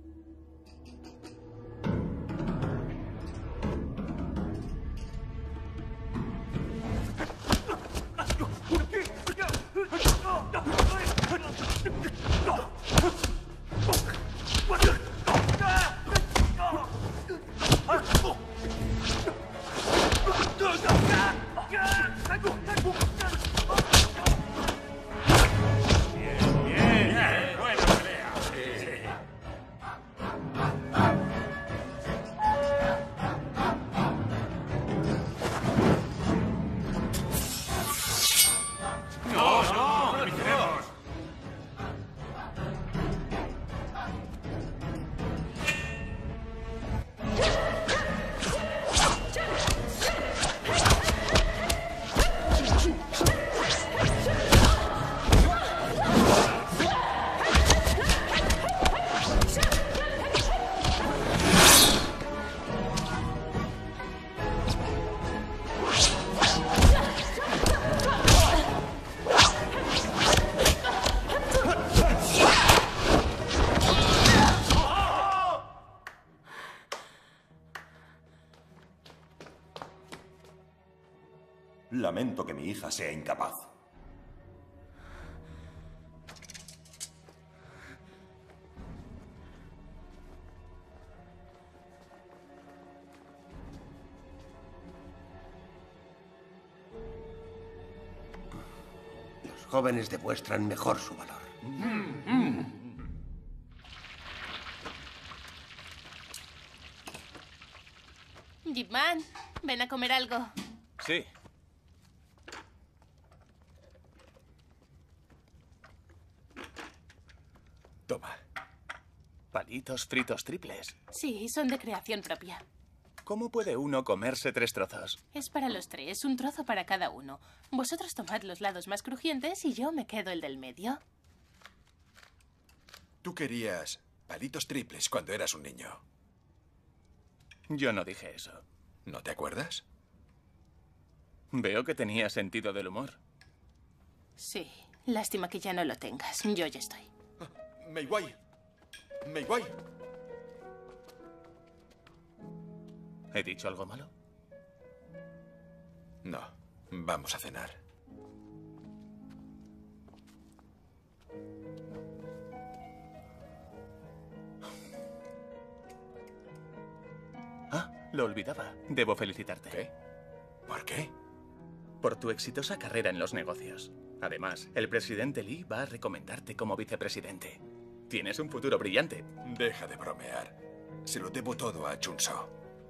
Lamento que mi hija sea incapaz. Los jóvenes demuestran mejor su valor. Ip Man, ven a comer algo. Sí. Toma. Palitos fritos triples. Sí, son de creación propia. ¿Cómo puede uno comerse 3 trozos? Es para los 3, un trozo para cada uno. Vosotros tomad los lados más crujientes y yo me quedo el del medio. Tú querías palitos triples cuando eras un niño. Yo no dije eso. ¿No te acuerdas? Veo que tenía sentido del humor. Sí, lástima que ya no lo tengas. Yo ya estoy. Mei Wai. Mei Wai. ¿He dicho algo malo? No. Vamos a cenar. Ah, lo olvidaba. Debo felicitarte. ¿Qué? ¿Por qué? Por tu exitosa carrera en los negocios. Además, el presidente Lee va a recomendarte como vicepresidente. Tienes un futuro brillante. Deja de bromear. Se lo debo todo a Chunso.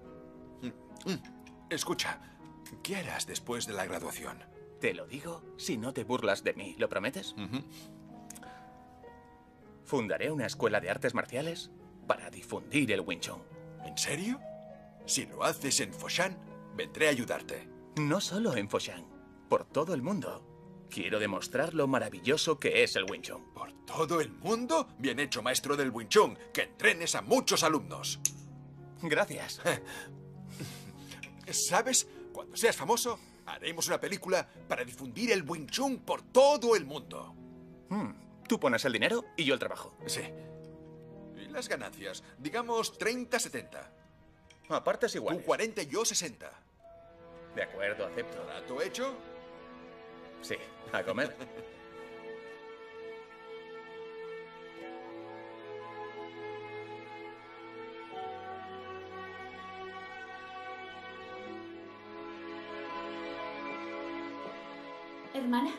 Escucha, ¿qué harás después de la graduación? Te lo digo si no te burlas de mí. ¿Lo prometes? Fundaré una escuela de artes marciales para difundir el Wing Chun. ¿En serio? Si lo haces en Foshan, vendré a ayudarte. No solo en Foshan, por todo el mundo. Quiero demostrar lo maravilloso que es el Wing Chun. ¿Por todo el mundo? Bien hecho, maestro del Wing Chun. Que entrenes a muchos alumnos. Gracias. ¿Sabes? Cuando seas famoso, haremos una película para difundir el Wing Chun por todo el mundo. Tú pones el dinero y yo el trabajo. Sí. ¿Y las ganancias? Digamos 30-70. A partes iguales. Tú 40 y yo 60. De acuerdo, acepto. ¿Trato hecho? Sí, a comer. Hermana.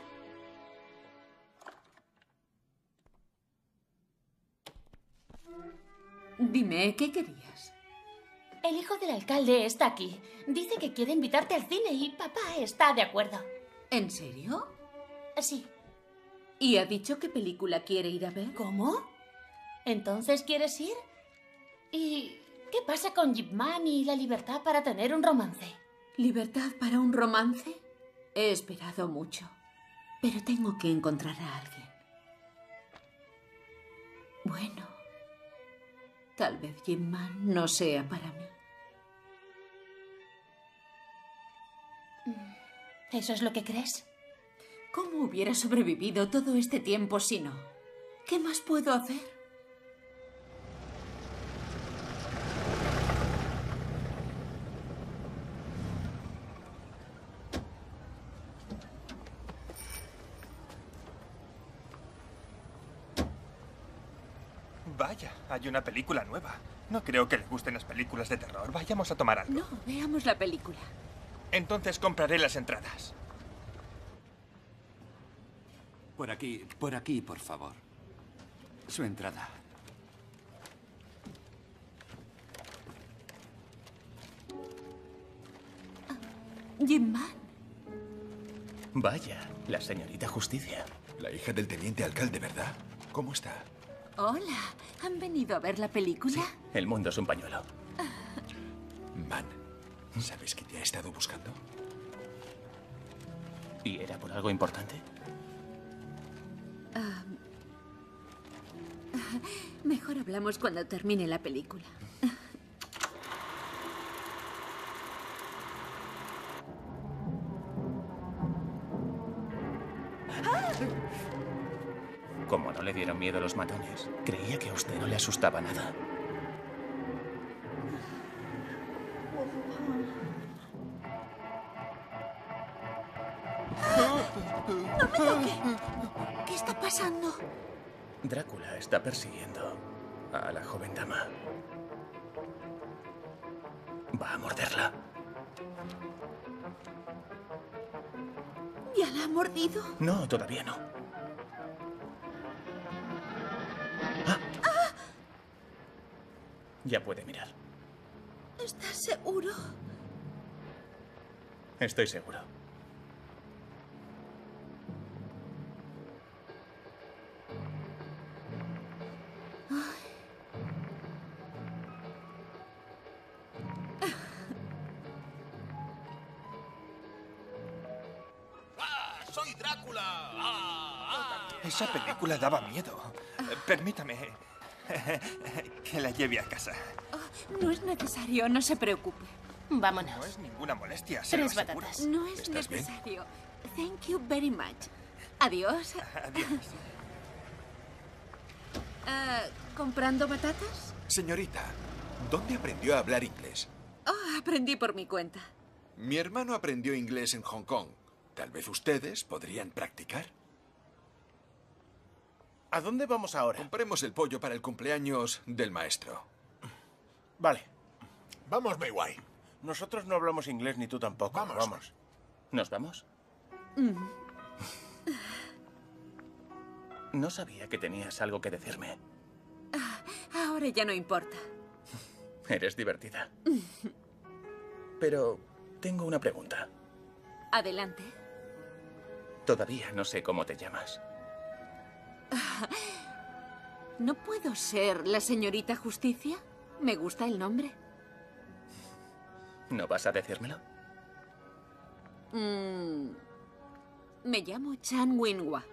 Dime, ¿qué querías? El hijo del alcalde está aquí. Dice que quiere invitarte al cine y papá está de acuerdo. ¿En serio? Sí. ¿Y ha dicho qué película quiere ir a ver? ¿Cómo? ¿Entonces quieres ir? ¿Y qué pasa con Ip Man y la libertad para tener un romance? ¿Libertad para un romance? He esperado mucho, pero tengo que encontrar a alguien. Bueno, tal vez Ip Man no sea para mí. ¿Eso es lo que crees? ¿Cómo hubiera sobrevivido todo este tiempo si no? ¿Qué más puedo hacer? Vaya, hay una película nueva. No creo que le gusten las películas de terror. Vayamos a tomar algo. No, veamos la película. Entonces compraré las entradas. Por aquí, por favor. Su entrada. Ip Man. Vaya, la señorita Justicia. La hija del teniente alcalde, ¿verdad? ¿Cómo está? Hola, ¿han venido a ver la película? Sí, el mundo es un pañuelo. Man, ¿sabes que te ha estado buscando? ¿Y era por algo importante? Mejor hablamos cuando termine la película. Como no le dieron miedo los matones, creía que a usted no le asustaba nada. ¡No me toque! ¿Qué está pasando? Drácula está persiguiendo a la joven dama. Va a morderla. ¿Ya la ha mordido? No, todavía no. Ya puede mirar. ¿Estás seguro? Estoy seguro. ¡Soy Drácula! Esa película daba miedo. Permítame que la lleve a casa. No es necesario, no se preocupe. Vámonos. No es ninguna molestia, se lo 3 aseguro. batatas. No es necesario. Thank you very much. Adiós. Adiós. ¿Comprando batatas? Señorita, ¿dónde aprendió a hablar inglés? Oh, aprendí por mi cuenta. Mi hermano aprendió inglés en Hong Kong. Tal vez ustedes podrían practicar. ¿A dónde vamos ahora? Compremos el pollo para el cumpleaños del maestro. Vale. Vamos, Mayway. Nosotros no hablamos inglés ni tú tampoco. Vamos. ¿Nos vamos? No sabía que tenías algo que decirme. Ahora ya no importa. Eres divertida. Pero tengo una pregunta. Adelante. Todavía no sé cómo te llamas. ¿No puedo ser la señorita Justicia? Me gusta el nombre. ¿No vas a decírmelo? Me llamo Chan Winhua.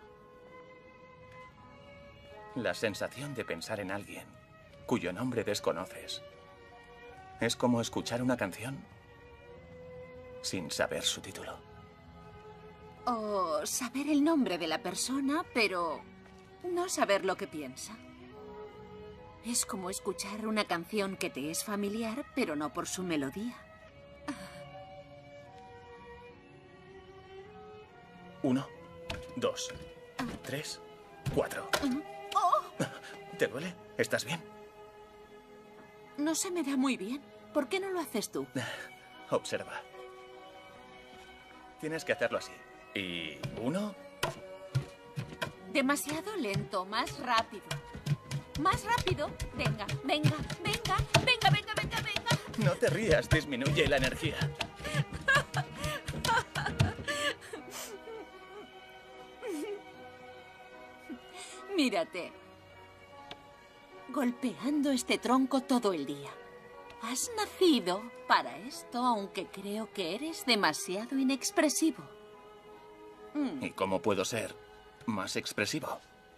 La sensación de pensar en alguien cuyo nombre desconoces es como escuchar una canción sin saber su título. O saber el nombre de la persona, pero no saber lo que piensa. Es como escuchar una canción que te es familiar, pero no por su melodía. 1, 2, 3, 4. ¿Te duele? ¿Estás bien? No se me da muy bien. ¿Por qué no lo haces tú? Observa. Tienes que hacerlo así. Y 1. Demasiado lento, más rápido. Más rápido. Venga, venga, venga, venga, venga, venga, venga. No te rías, disminuye la energía. Mírate. Golpeando este tronco todo el día. Has nacido para esto, aunque creo que eres demasiado inexpresivo. ¿Y cómo puedo ser más expresivo?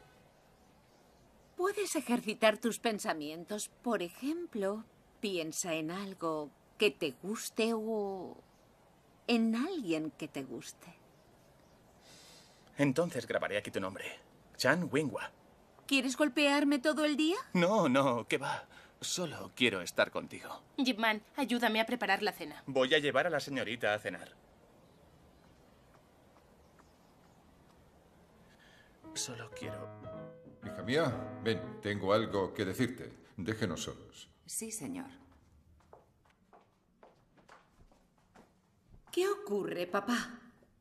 Puedes ejercitar tus pensamientos. Por ejemplo, piensa en algo que te guste o en alguien que te guste. Entonces grabaré aquí tu nombre. Chan Wingwa. ¿Quieres golpearme todo el día? No, no, ¿qué va? Solo quiero estar contigo. Ip Man, ayúdame a preparar la cena. Voy a llevar a la señorita a cenar. Solo quiero... Hija mía, ven, tengo algo que decirte. Déjenos solos. Sí, señor. ¿Qué ocurre, papá?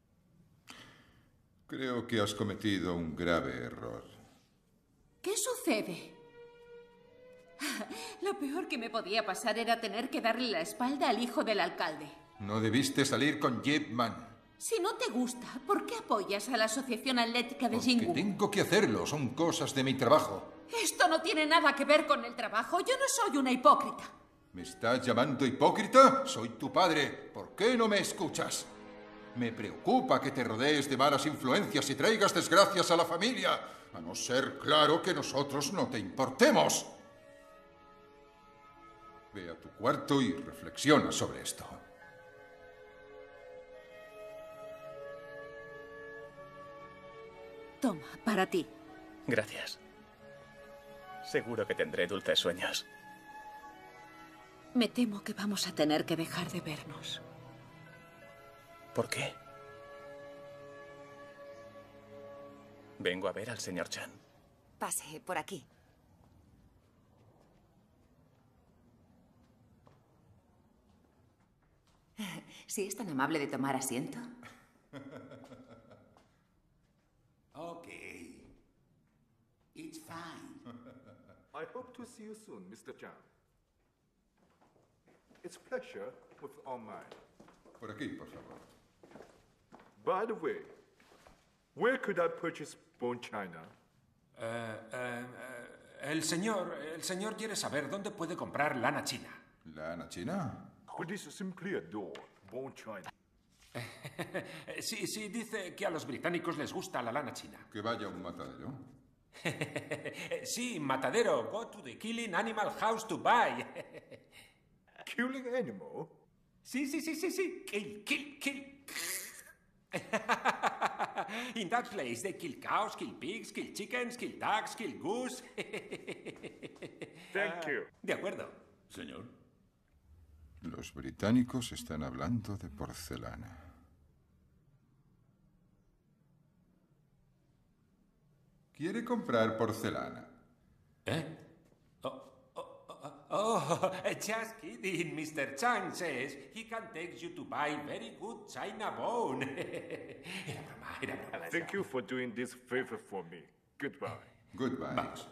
Creo que has cometido un grave error. ¿Qué sucede? Lo peor que me podía pasar era tener que darle la espalda al hijo del alcalde. No debiste salir con Ip Man. Si no te gusta, ¿por qué apoyas a la Asociación Atlética de Jingu? Tengo que hacerlo, son cosas de mi trabajo. Esto no tiene nada que ver con el trabajo. Yo no soy una hipócrita. ¿Me estás llamando hipócrita? Soy tu padre. ¿Por qué no me escuchas? Me preocupa que te rodees de malas influencias y traigas desgracias a la familia, a no ser claro que nosotros no te importemos. Ve a tu cuarto y reflexiona sobre esto. Toma, para ti. Gracias. Seguro que tendré dulces sueños. Me temo que vamos a tener que dejar de vernos. ¿Por qué? Vengo a ver al señor Chan. Pase por aquí. Si es tan amable de tomar asiento. Okay. It's fine. I hope to see you soon, Mr. Chan. It's pleasure with all mine. Por aquí, por favor. By the way, where could I purchase bone china? El señor quiere saber dónde puede comprar lana china. ¿Lana china? Could is simply adore bone china. Sí, dice que a los británicos les gusta la lana china. Que vaya a un matadero. Sí, matadero. Go to the killing animal house to buy. Killing animal? Sí. Kill. In that place they kill cows, kill pigs, kill chickens, kill ducks, kill goose. Thank you. De acuerdo. Señor. Los británicos están hablando de porcelana. ¿Quiere comprar porcelana? ¿Eh? Oh, just kidding. Mr. Chang says he can take you to buy very good china bone. Era broma. Thank you for doing this favor for me. Goodbye. Goodbye. Vamos.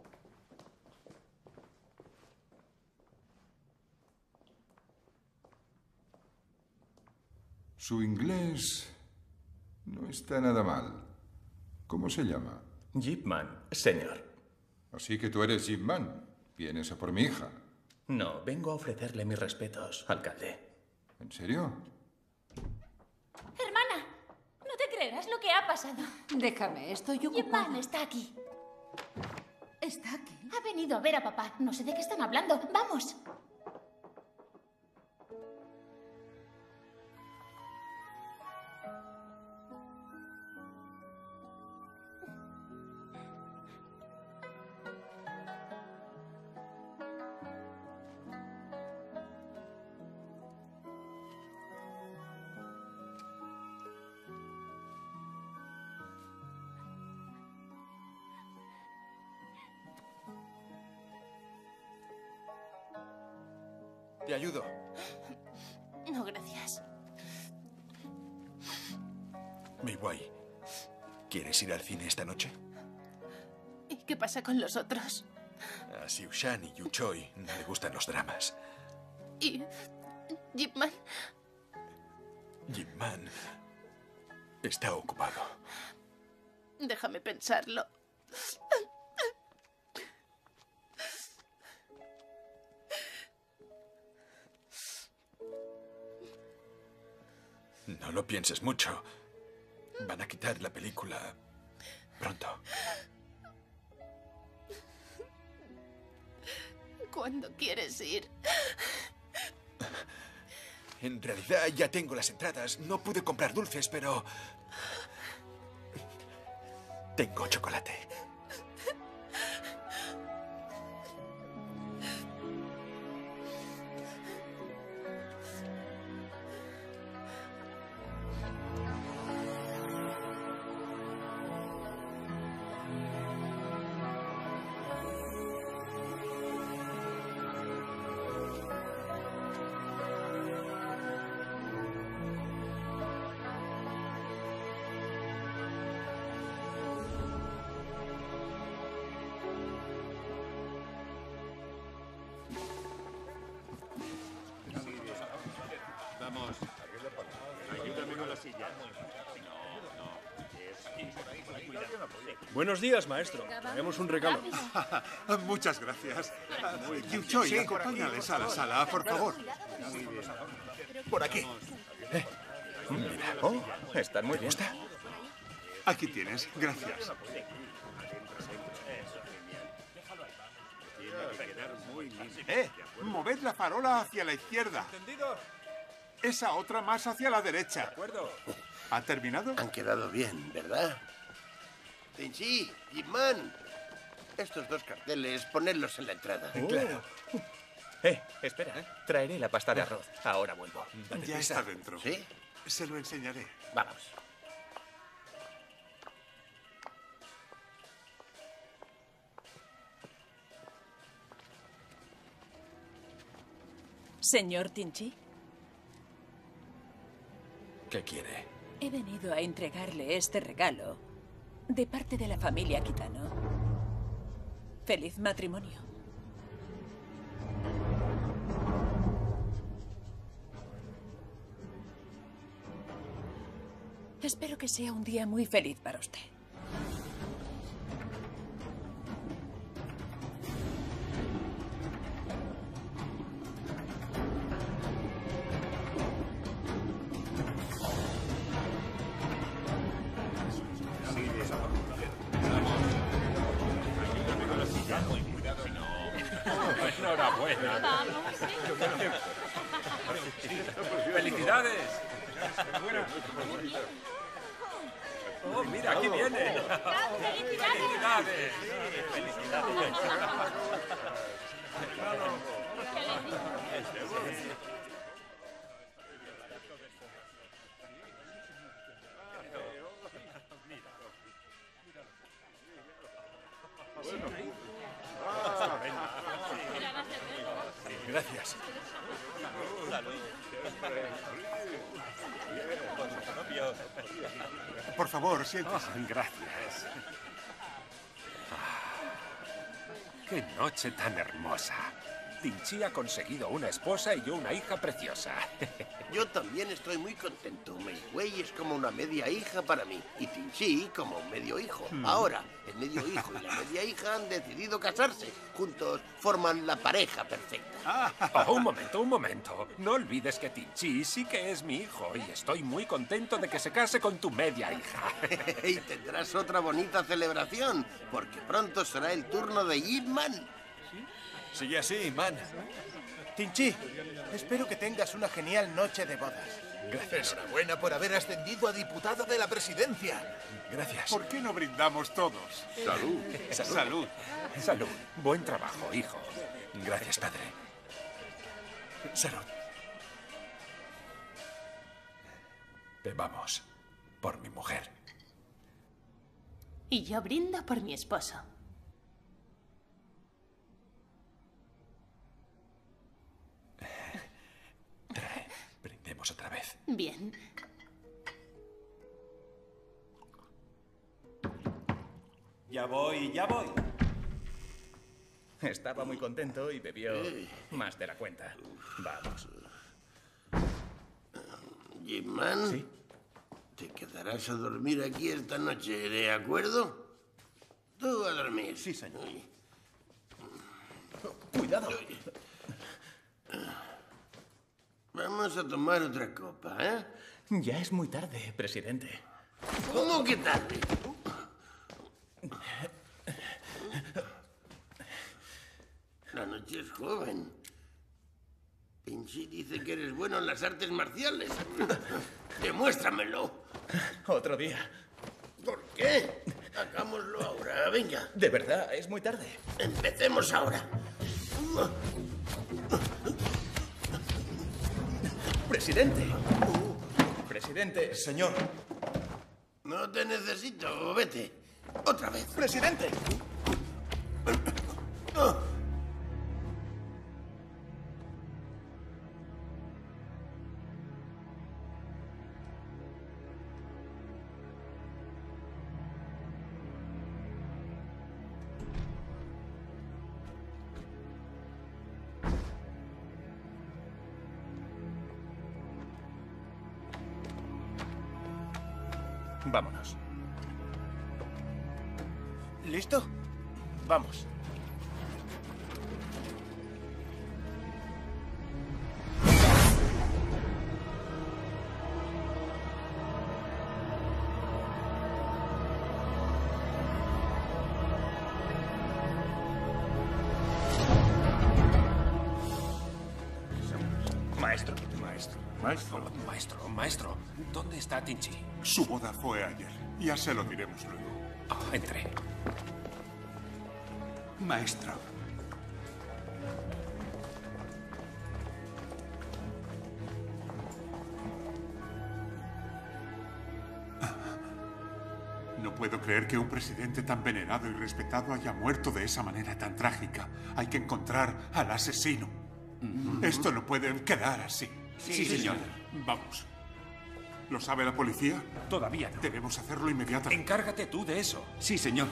Su inglés no está nada mal. ¿Cómo se llama? Ip Man, señor. Así que tú eres Ip Man. ¿Vienes a por mi hija? No, vengo a ofrecerle mis respetos, alcalde. ¿En serio? Hermana, no te creerás lo que ha pasado. Déjame, estoy Ip ocupada. Man está aquí. ¿Está aquí? Ha venido a ver a papá. No sé de qué están hablando. ¡Vamos! Te ayudo. No, gracias. Mi guay. ¿Quieres ir al cine esta noche? ¿Y qué pasa con los otros? A Xiu Shan y Yu Choi no le gustan los dramas. ¿Y Ip Man? Ip Man está ocupado. Déjame pensarlo. No lo pienses mucho. Van a quitar la película pronto. ¿Cuándo quieres ir? En realidad ya tengo las entradas. No pude comprar dulces, pero... tengo chocolate. Vamos. Ayúdame con la silla. Buenos días, maestro. Traemos un regalo. Muchas gracias. Yu Choi, acompáñales a la sala, por favor. Por aquí. Mira. Oh, están muy bien. Aquí tienes, gracias. Moved la farola hacia la izquierda. Esa otra más hacia la derecha. ¿Ha terminado? Han quedado bien, ¿verdad? Tenchi, Ip Man. Estos dos carteles, ponedlos en la entrada. Claro. Espera. Traeré la pasta de arroz. Ahora vuelvo. Ya está dentro. ¿Sí? Se lo enseñaré. Vamos. Señor Tinchi, ¿Qué quiere? he venido a entregarle este regalo de parte de la familia Kitano. Feliz matrimonio. Espero que sea un día muy feliz para usted. Enhorabuena. ¡Felicidades! Oh, mira, aquí viene. ¡Felicidades! Gracias. Por favor, siéntese. Gracias. ¡Qué noche tan hermosa! Tinchi ha conseguido una esposa y yo una hija preciosa. Yo también estoy muy contento. Mei Wei es como una media hija para mí y Tinchi como un medio hijo. Ahora, el medio hijo y la media hija han decidido casarse. Juntos forman la pareja perfecta. Oh, un momento. No olvides que Tinchi sí que es mi hijo y estoy muy contento de que se case con tu media hija. Y tendrás otra bonita celebración, porque pronto será el turno de Ip Man. Sigue así, Man. Tinchi, espero que tengas una genial noche de bodas. Gracias. Enhorabuena por haber ascendido a diputado de la presidencia. Gracias. ¿Por qué no brindamos todos? Salud. Salud. Salud. Buen trabajo, hijo. Gracias, padre. Salud. Bebamos por mi mujer. Y yo brindo por mi esposo. Brindemos otra vez. Bien. Ya voy. Estaba muy contento y bebió más de la cuenta. Vamos. Jimman, ¿Sí? te quedarás a dormir aquí esta noche, ¿de acuerdo? Tú a dormir. Sí, señor. Cuidado. Vamos a tomar otra copa, ¿eh? Ya es muy tarde, presidente. ¿Cómo que tarde? La noche es joven. Pinchi dice que eres bueno en las artes marciales. Demuéstramelo. Otro día. ¿Por qué? Hagámoslo ahora, venga. De verdad, es muy tarde. Empecemos ahora. Presidente. Presidente. Señor. No te necesito, vete. Otra vez. Presidente. Vámonos. ¿Listo? Vamos. Maestro. Maestro, ¿dónde está Tinchi? Su boda fue ayer. Ya se lo diremos luego. Entre. Maestro. No puedo creer que un presidente tan venerado y respetado haya muerto de esa manera tan trágica. Hay que encontrar al asesino. Esto no puede quedar así. Sí, señor. Vamos. ¿Lo sabe la policía? Todavía no. Debemos hacerlo inmediatamente. Encárgate tú de eso. Sí, señor.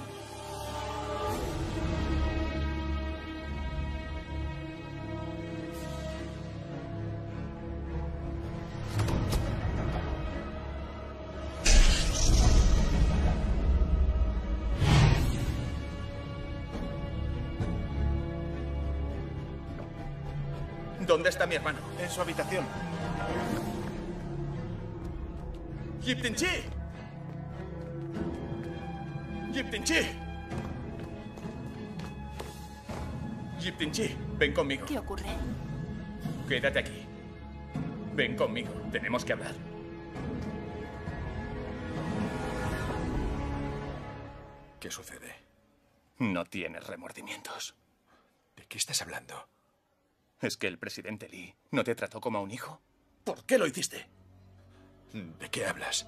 ¿Dónde está mi hermano? En su habitación. ¡Yip-Tin-Chi! ¡Yip-Tin-Chi! Yip-Tin-Chi, ven conmigo. ¿Qué ocurre? Quédate aquí. Ven conmigo, tenemos que hablar. ¿Qué sucede? No tienes remordimientos. ¿De qué estás hablando? ¿Es que el presidente Lee no te trató como a un hijo? ¿Por qué lo hiciste? ¿De qué hablas?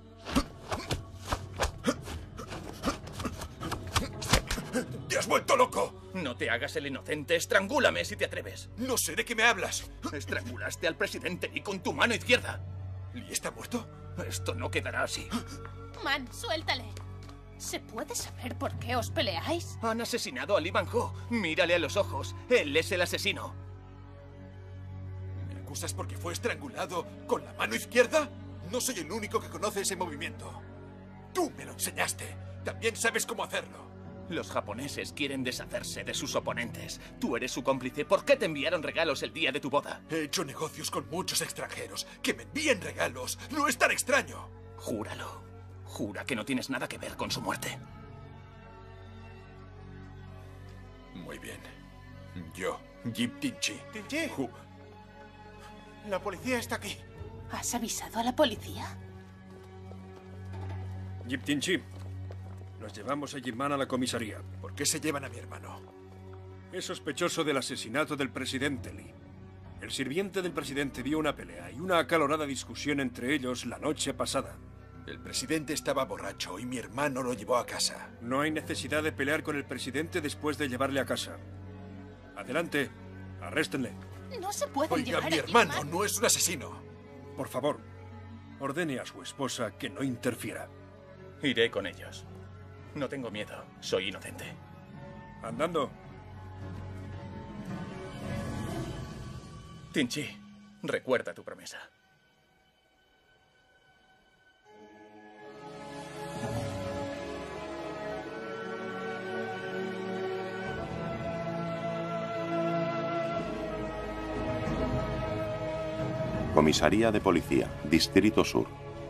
¡Te has vuelto loco! No te hagas el inocente. Estrangúlame si te atreves. No sé de qué me hablas. Estrangulaste al presidente Lee con tu mano izquierda. ¿Lee está muerto? Esto no quedará así. Man, suéltale. ¿Se puede saber por qué os peleáis? Han asesinado a Lee Ban-ho. Mírale a los ojos. Él es el asesino. ¿Me acusas porque fue estrangulado con la mano izquierda? No soy el único que conoce ese movimiento. Tú me lo enseñaste. También sabes cómo hacerlo. Los japoneses quieren deshacerse de sus oponentes. Tú eres su cómplice. ¿Por qué te enviaron regalos el día de tu boda? He hecho negocios con muchos extranjeros. Que me envíen regalos no es tan extraño. Júralo. Jura que no tienes nada que ver con su muerte. Muy bien. Yo, Yip-Tin-Chi. ¡Tin-Chi! La policía está aquí. ¿Has avisado a la policía? Yip-Tin-Chi, nos llevamos a Jimman a la comisaría. ¿Por qué se llevan a mi hermano? Es sospechoso del asesinato del presidente Lee. El sirviente del presidente vio una pelea y una acalorada discusión entre ellos la noche pasada. El presidente estaba borracho y mi hermano lo llevó a casa. No hay necesidad de pelear con el presidente después de llevarle a casa. Adelante, arréstenle. No se pueden Oiga, llevar mi a hermano Jimman. no es un asesino. Por favor, ordene a su esposa que no interfiera. Iré con ellos. No tengo miedo. Soy inocente. Andando. Tinchi, recuerda tu promesa. Comisaría de Policía, Distrito Sur.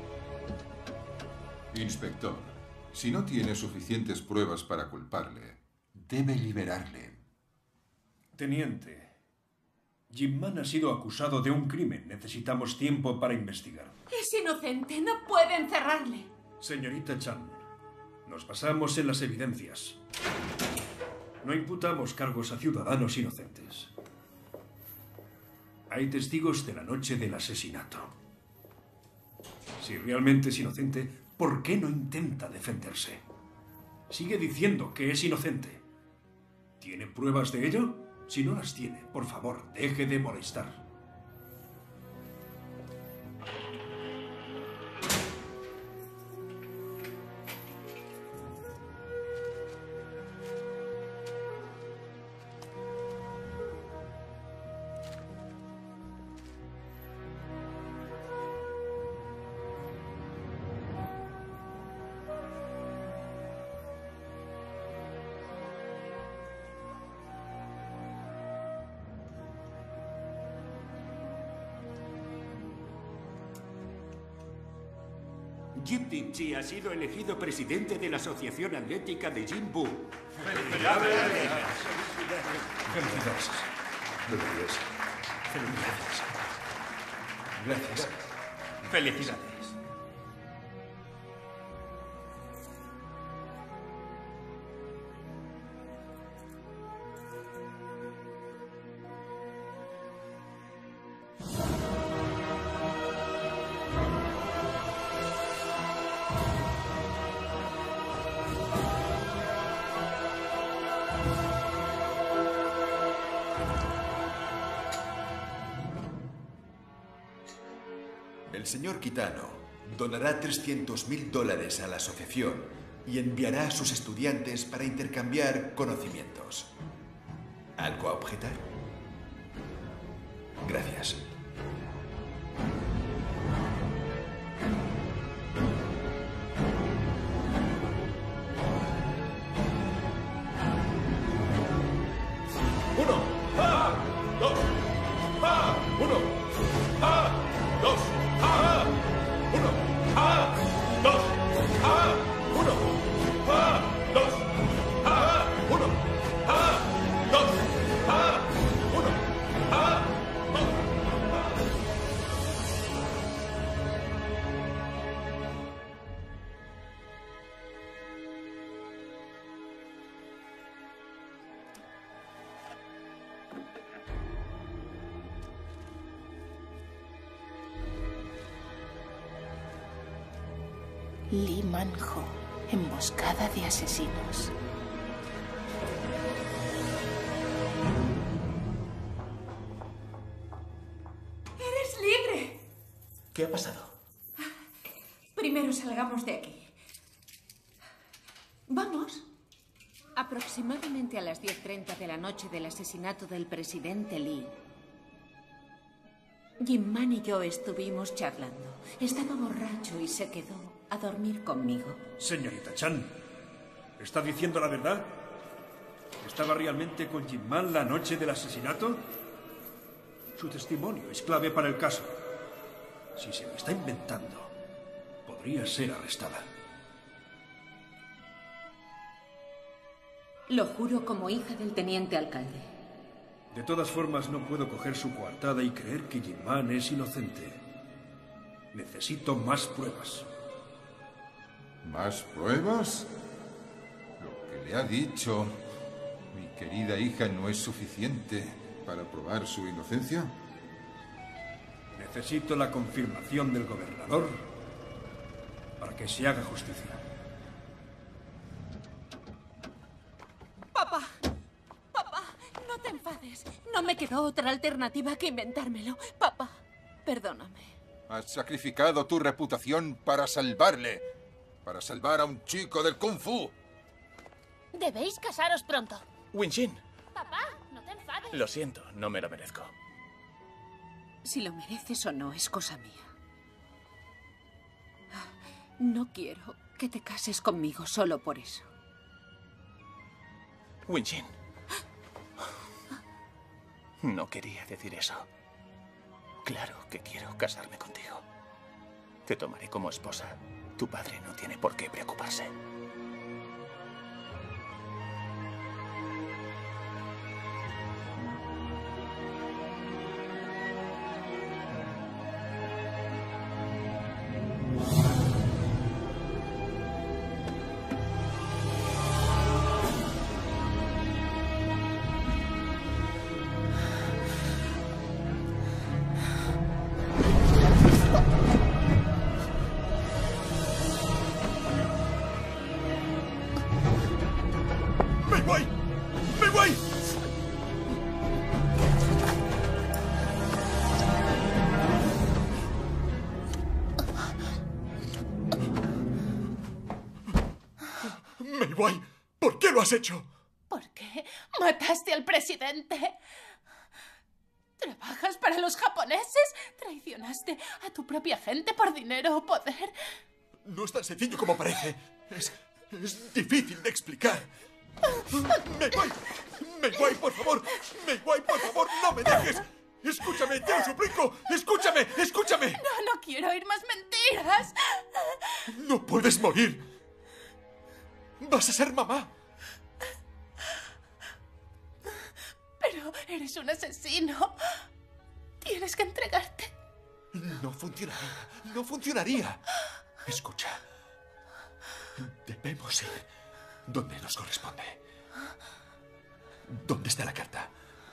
Inspector, si no tiene suficientes pruebas para culparle, debe liberarle. Teniente, Jim Mann ha sido acusado de un crimen. Necesitamos tiempo para investigar. Es inocente, no pueden encerrarle. Señorita Chan, nos basamos en las evidencias. No imputamos cargos a ciudadanos inocentes. Hay testigos de la noche del asesinato. Si realmente es inocente, ¿por qué no intenta defenderse? Sigue diciendo que es inocente. ¿Tiene pruebas de ello? Si no las tiene, por favor, deje de molestar. Jim Tinchi ha sido elegido presidente de la Asociación Atlética de Jinbu. ¡Felicidades! Felicidades. Gracias. Felicidades. El señor Kitano donará $300.000 a la asociación y enviará a sus estudiantes para intercambiar conocimientos. ¿Algo a objetar? Gracias. Lee Man-ho, emboscada de asesinos. ¡Eres libre! ¿Qué ha pasado? Primero salgamos de aquí. ¿Vamos? Aproximadamente a las 10:30 de la noche del asesinato del presidente Lee, Jim Mann y yo estuvimos charlando. Estaba borracho y se quedó a dormir conmigo. Señorita Chan, ¿está diciendo la verdad? ¿Estaba realmente con Jim Mann la noche del asesinato? Su testimonio es clave para el caso. Si se lo está inventando, podría ser arrestada. Lo juro como hija del teniente alcalde. De todas formas, no puedo coger su coartada y creer que Jim Mann es inocente. Necesito más pruebas. ¿Más pruebas? Lo que le ha dicho mi querida hija no es suficiente para probar su inocencia. Necesito la confirmación del gobernador para que se haga justicia. Papá, papá, no te enfades. No me quedó otra alternativa que inventármelo. Papá, perdóname. Has sacrificado tu reputación para salvarle. Para salvar a un chico del Kung Fu. Debéis casaros pronto. Winshin, Papá, no te enfades. lo siento, no me lo merezco. Si lo mereces o no es cosa mía. No quiero que te cases conmigo solo por eso. Wenjin. No quería decir eso. Claro que quiero casarme contigo. Te tomaré como esposa. Tu padre no tiene por qué preocuparse. Mei Wei, ¿por qué lo has hecho? ¿Por qué mataste al presidente? ¿Trabajas para los japoneses? ¿Traicionaste a tu propia gente por dinero o poder? No es tan sencillo como parece. Es difícil de explicar. Mei Wei, Mei Wei, por favor. Mei Wei, por favor, no me dejes. Escúchame, te lo suplico. Escúchame, escúchame. No quiero oír más mentiras. No puedes morir. Vas a ser mamá. Pero eres un asesino. Tienes que entregarte. No funcionaría. No funcionaría. Escucha. Debemos ir donde nos corresponde. ¿Dónde está la carta?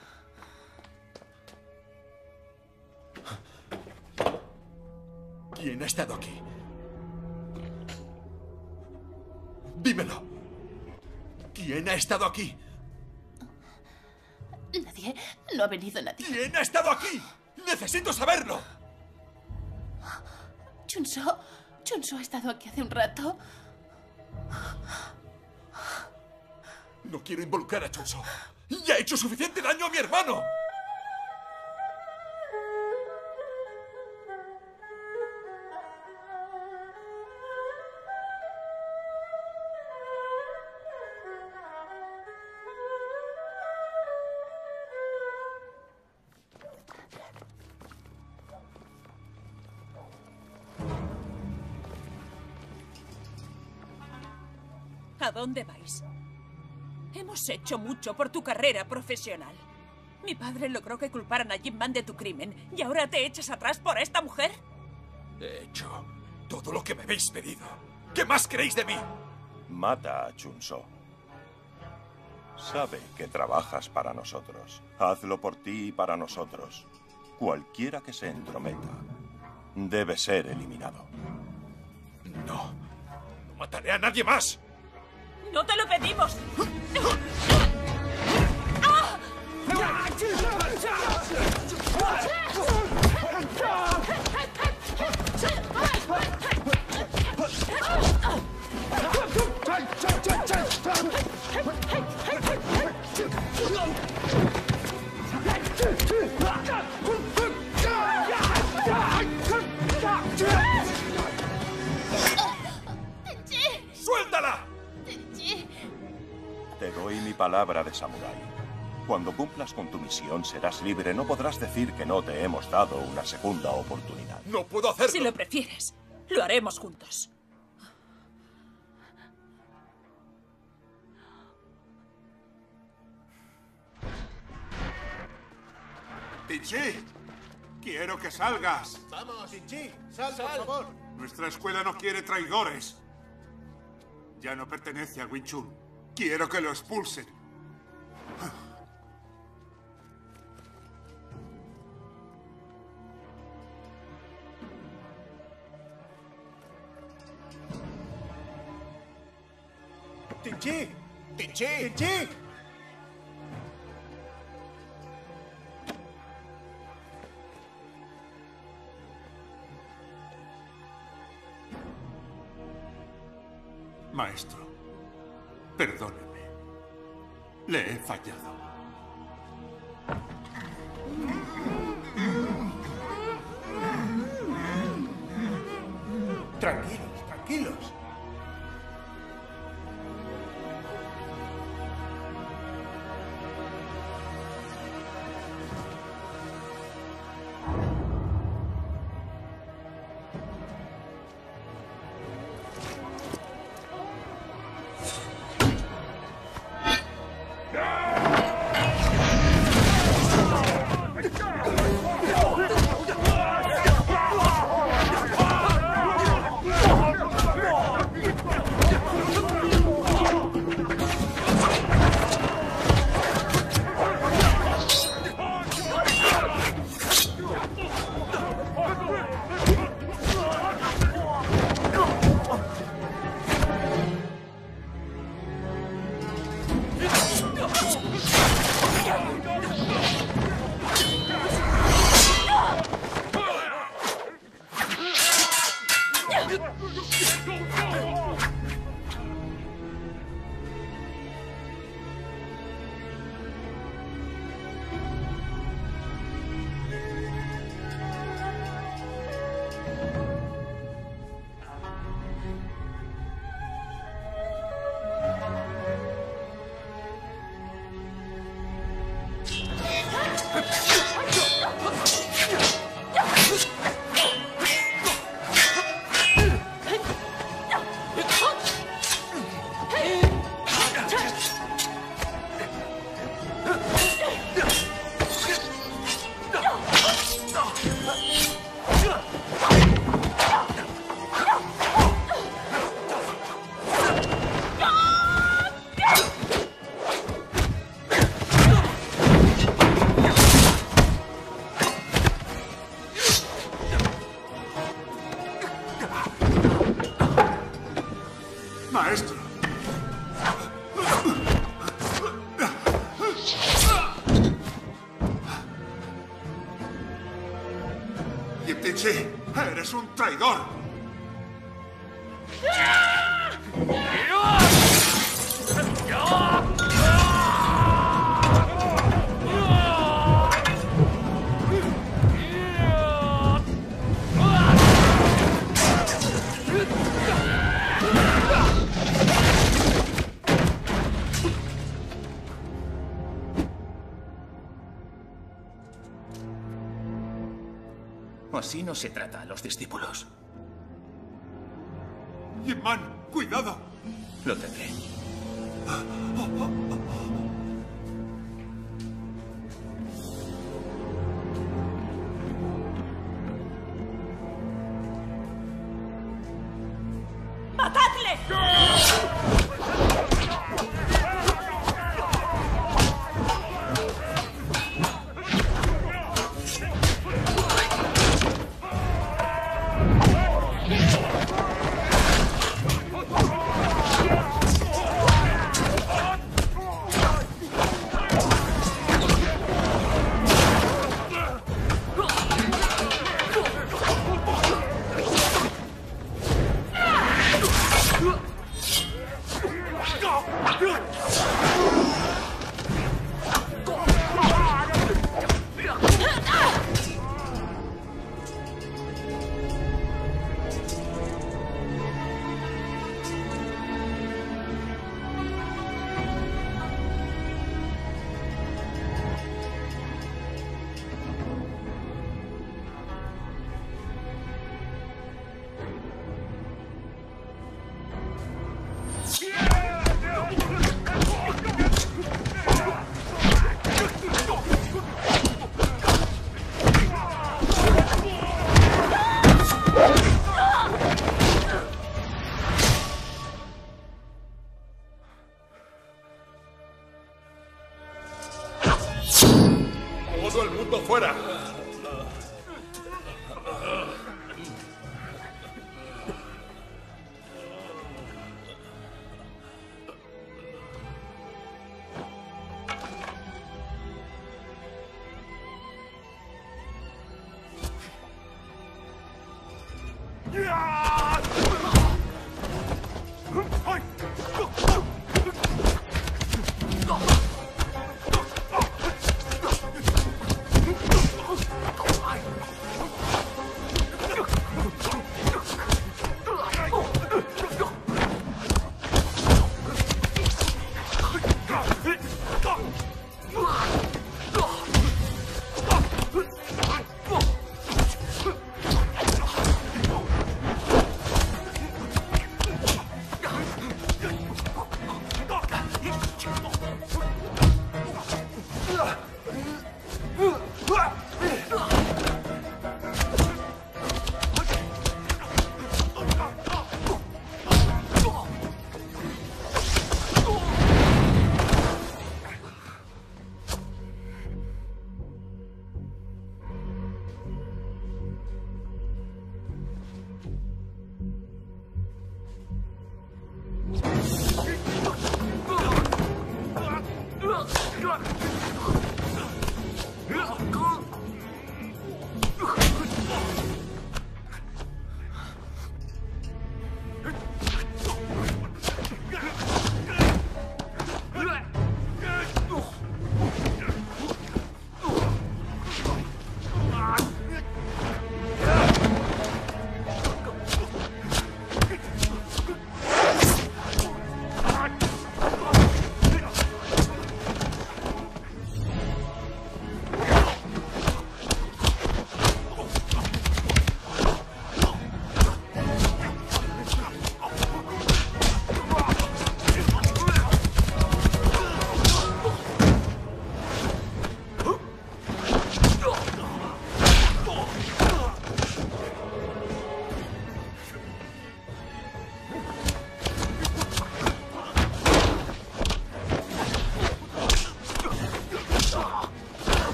¿Quién ha estado aquí? Dímelo. ¿Quién ha estado aquí? Nadie. No ha venido nadie. ¿Quién ha estado aquí? ¡Necesito saberlo! Chunso ha estado aquí hace un rato. No quiero involucrar a Chunso. ¡Ya ha hecho suficiente daño a mi hermano! ¿A dónde vais? Hemos hecho mucho por tu carrera profesional. Mi padre logró que culparan a Jim Man de tu crimen y ahora te echas atrás por esta mujer. He hecho todo lo que me habéis pedido. ¿Qué más queréis de mí? Mata a Chunso. Sabe que trabajas para nosotros. Hazlo por ti y para nosotros. Cualquiera que se entrometa debe ser eliminado. No mataré a nadie más. ¡No te lo pedimos! ¡Suéltala! Te doy mi palabra de samurái. Cuando cumplas con tu misión serás libre. No podrás decir que no te hemos dado una segunda oportunidad. ¡No puedo hacerlo! Si lo prefieres, lo haremos juntos. Tinchi, quiero que salgas. Vamos, Tinchi, sal, por favor. Nuestra escuela no quiere traidores. Ya no pertenece a Wing Chun. Quiero que lo expulsen. Tinchi, Tinchi, Tinchi. Maestro, perdóneme. Le he fallado. Tranquilos, tranquilos. Maestro. Yiptinchi, eres un traidor. Así no se trata a los discípulos. Ip Man, cuidado. Lo tendré. ¡Matadle! ¡Todo el mundo fuera!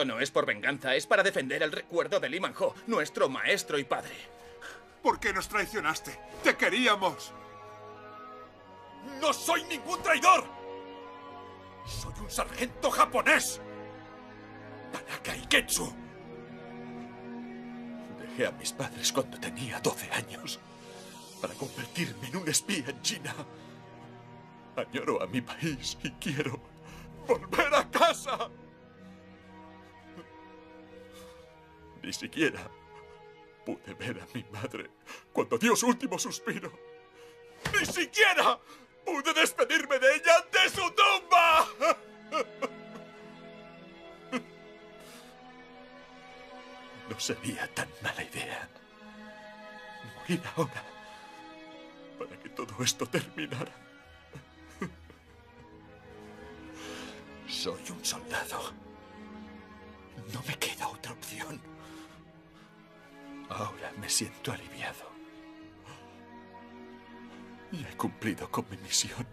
Esto no es por venganza, es para defender el recuerdo de Lee Man-ho, nuestro maestro y padre. ¿Por qué nos traicionaste? ¡Te queríamos! ¡No soy ningún traidor! ¡Soy un sargento japonés! Tanaka Iketsu. Dejé a mis padres cuando tenía 12 años para convertirme en un espía en China. Añoro a mi país y quiero volver a casa. Ni siquiera pude ver a mi madre cuando dio su último suspiro. ¡Ni siquiera pude despedirme de ella ante su tumba! No sería tan mala idea morir ahora para que todo esto terminara. Soy un soldado. No me queda otra opción. Ahora me siento aliviado. Ya he cumplido con mi misión.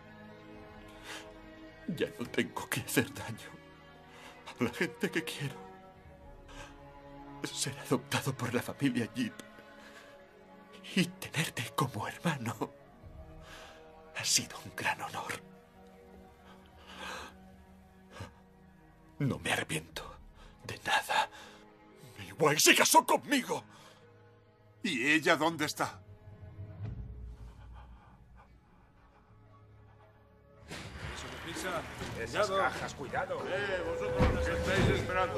Ya no tengo que hacer daño a la gente que quiero. Ser adoptado por la familia Yip y tenerte como hermano ha sido un gran honor. No me arrepiento de nada. Mi Wei se casó conmigo. ¿Y ella dónde está? Esas cajas, cuidado. Vosotros nos estáis esperando.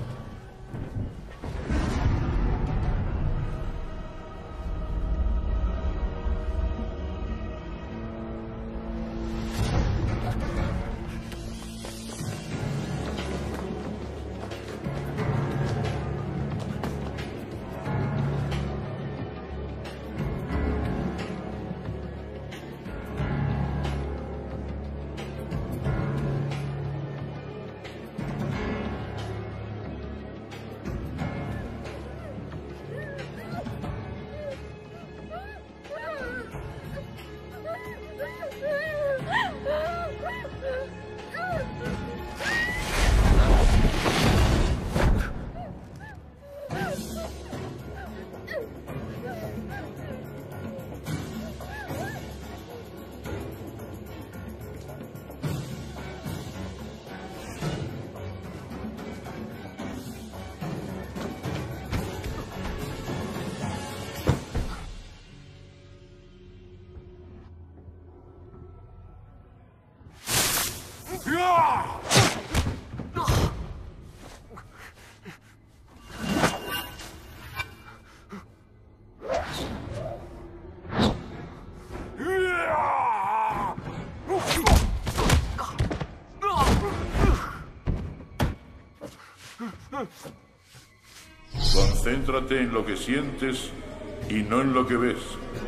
Concéntrate en lo que sientes y no en lo que ves.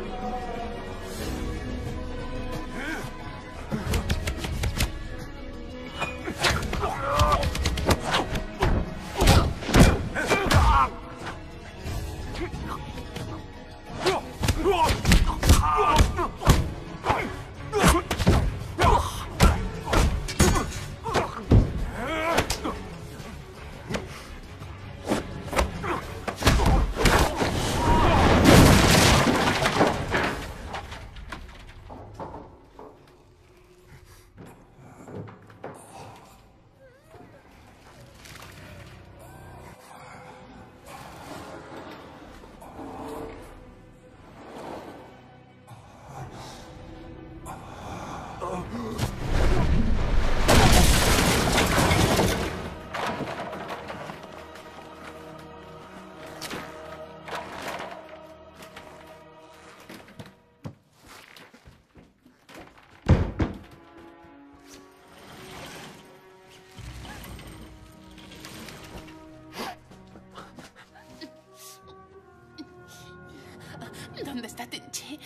¿Dónde está Tenchi?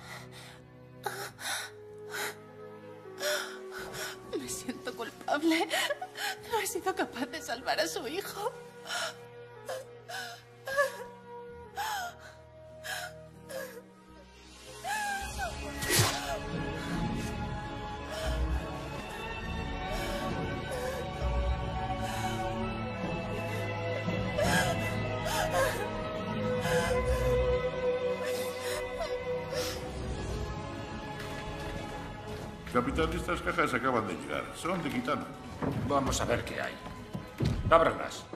Me siento culpable. No he sido capaz de salvar a su hijo. Capitán, estas cajas acaban de llegar. Son de Kitano. Vamos a ver qué hay. Ábranlas.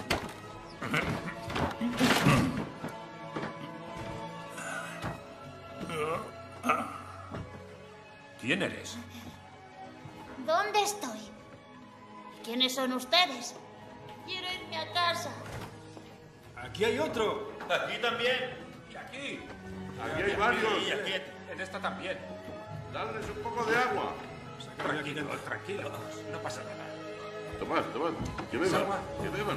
¿Quién eres? ¿Dónde estoy? ¿Quiénes son ustedes? Quiero irme a casa. Aquí hay otro. Aquí también. Y aquí. Aquí hay varios. Y aquí. En esta también. Dadles un poco de agua. Tranquilos, tranquilos. No pasa nada. Tomad, tomad. Que beban. Agua. Que beban.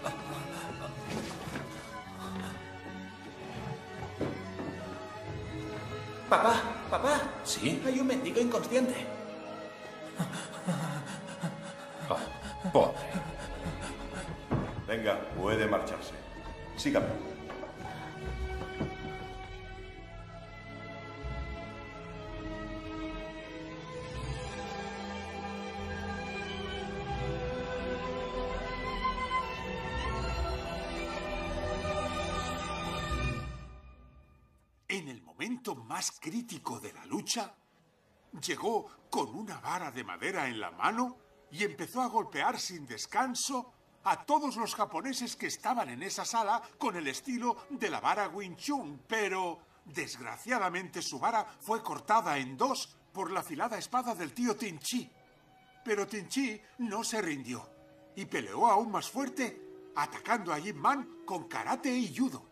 Papá, papá. ¿Sí? Hay un mendigo inconsciente. Pobre. Venga, puede marcharse. Sígame. En el momento más crítico de la lucha, llegó con una vara de madera en la mano y empezó a golpear sin descanso a todos los japoneses que estaban en esa sala con el estilo de la vara Wing Chun, pero desgraciadamente su vara fue cortada en dos por la afilada espada del tío Tin-Chi. Pero Tin-Chi no se rindió y peleó aún más fuerte, atacando a Ip Man con karate y judo.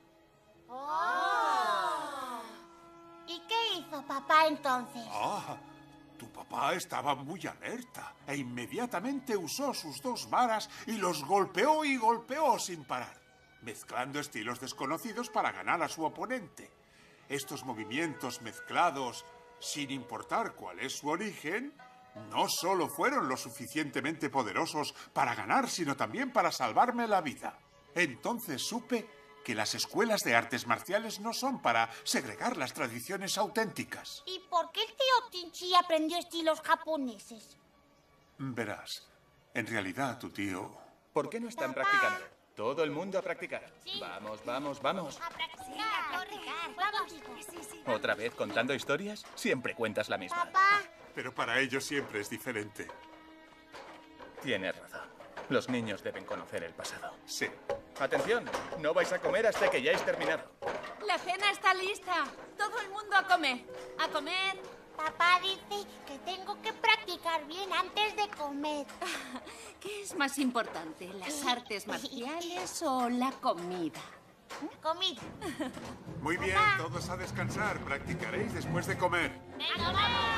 ¿Y qué hizo papá entonces? Tu papá estaba muy alerta e inmediatamente usó sus dos varas y los golpeó y golpeó sin parar, mezclando estilos desconocidos para ganar a su oponente. Estos movimientos mezclados, sin importar cuál es su origen, no solo fueron lo suficientemente poderosos para ganar, sino también para salvarme la vida. Entonces supe que las escuelas de artes marciales no son para segregar las tradiciones auténticas. ¿Y por qué el tío Tin-Chi aprendió estilos japoneses? Verás, en realidad tu tío... ¿Por qué no están practicando? Todo el mundo a practicar. Sí. Vamos, vamos, vamos. A practicar. Vamos. Sí. ¿Otra vez contando historias? Siempre cuentas la misma. Papá. Pero para ellos siempre es diferente. Tienes razón. Los niños deben conocer el pasado. Sí. Atención, no vais a comer hasta que hayáis terminado. La cena está lista. Todo el mundo a comer. ¡A comer! Papá dice que tengo que practicar bien antes de comer. ¿Qué es más importante, las artes marciales o la comida? Comida. Muy bien, todos a descansar. Practicaréis después de comer. ¡Venga, vamos!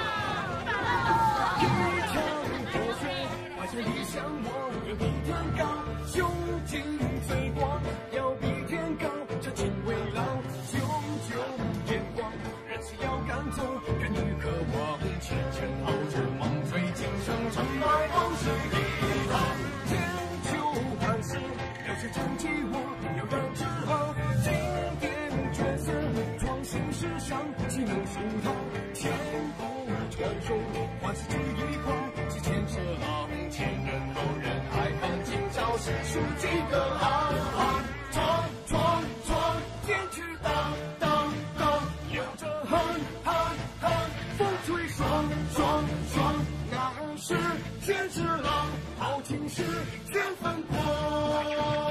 理想我要比天高，胸襟最广，要比天高，这敬畏老，久久眼光，人是要敢做，敢于渴望，前尘傲人梦最今生，成败往事一趟，千秋万世，了解真迹我悠然自豪，经典角色创新时尚，岂能输他？千古传说，万世只一块，只牵涉浪。 前人后人爱看今朝是数几个行行闯闯闯，天去荡荡荡，有着哼哼哼，风吹爽爽爽，那是天之浪，豪情是天翻光。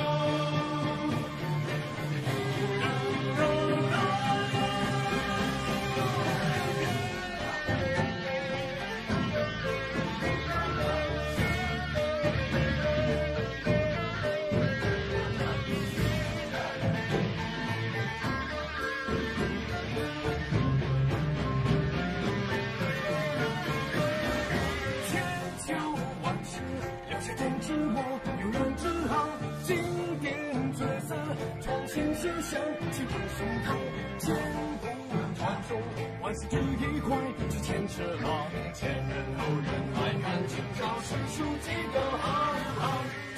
写下几本书套，千古传说，万世只一块，只牵扯浪，前人后人爱看今朝是书几个行行。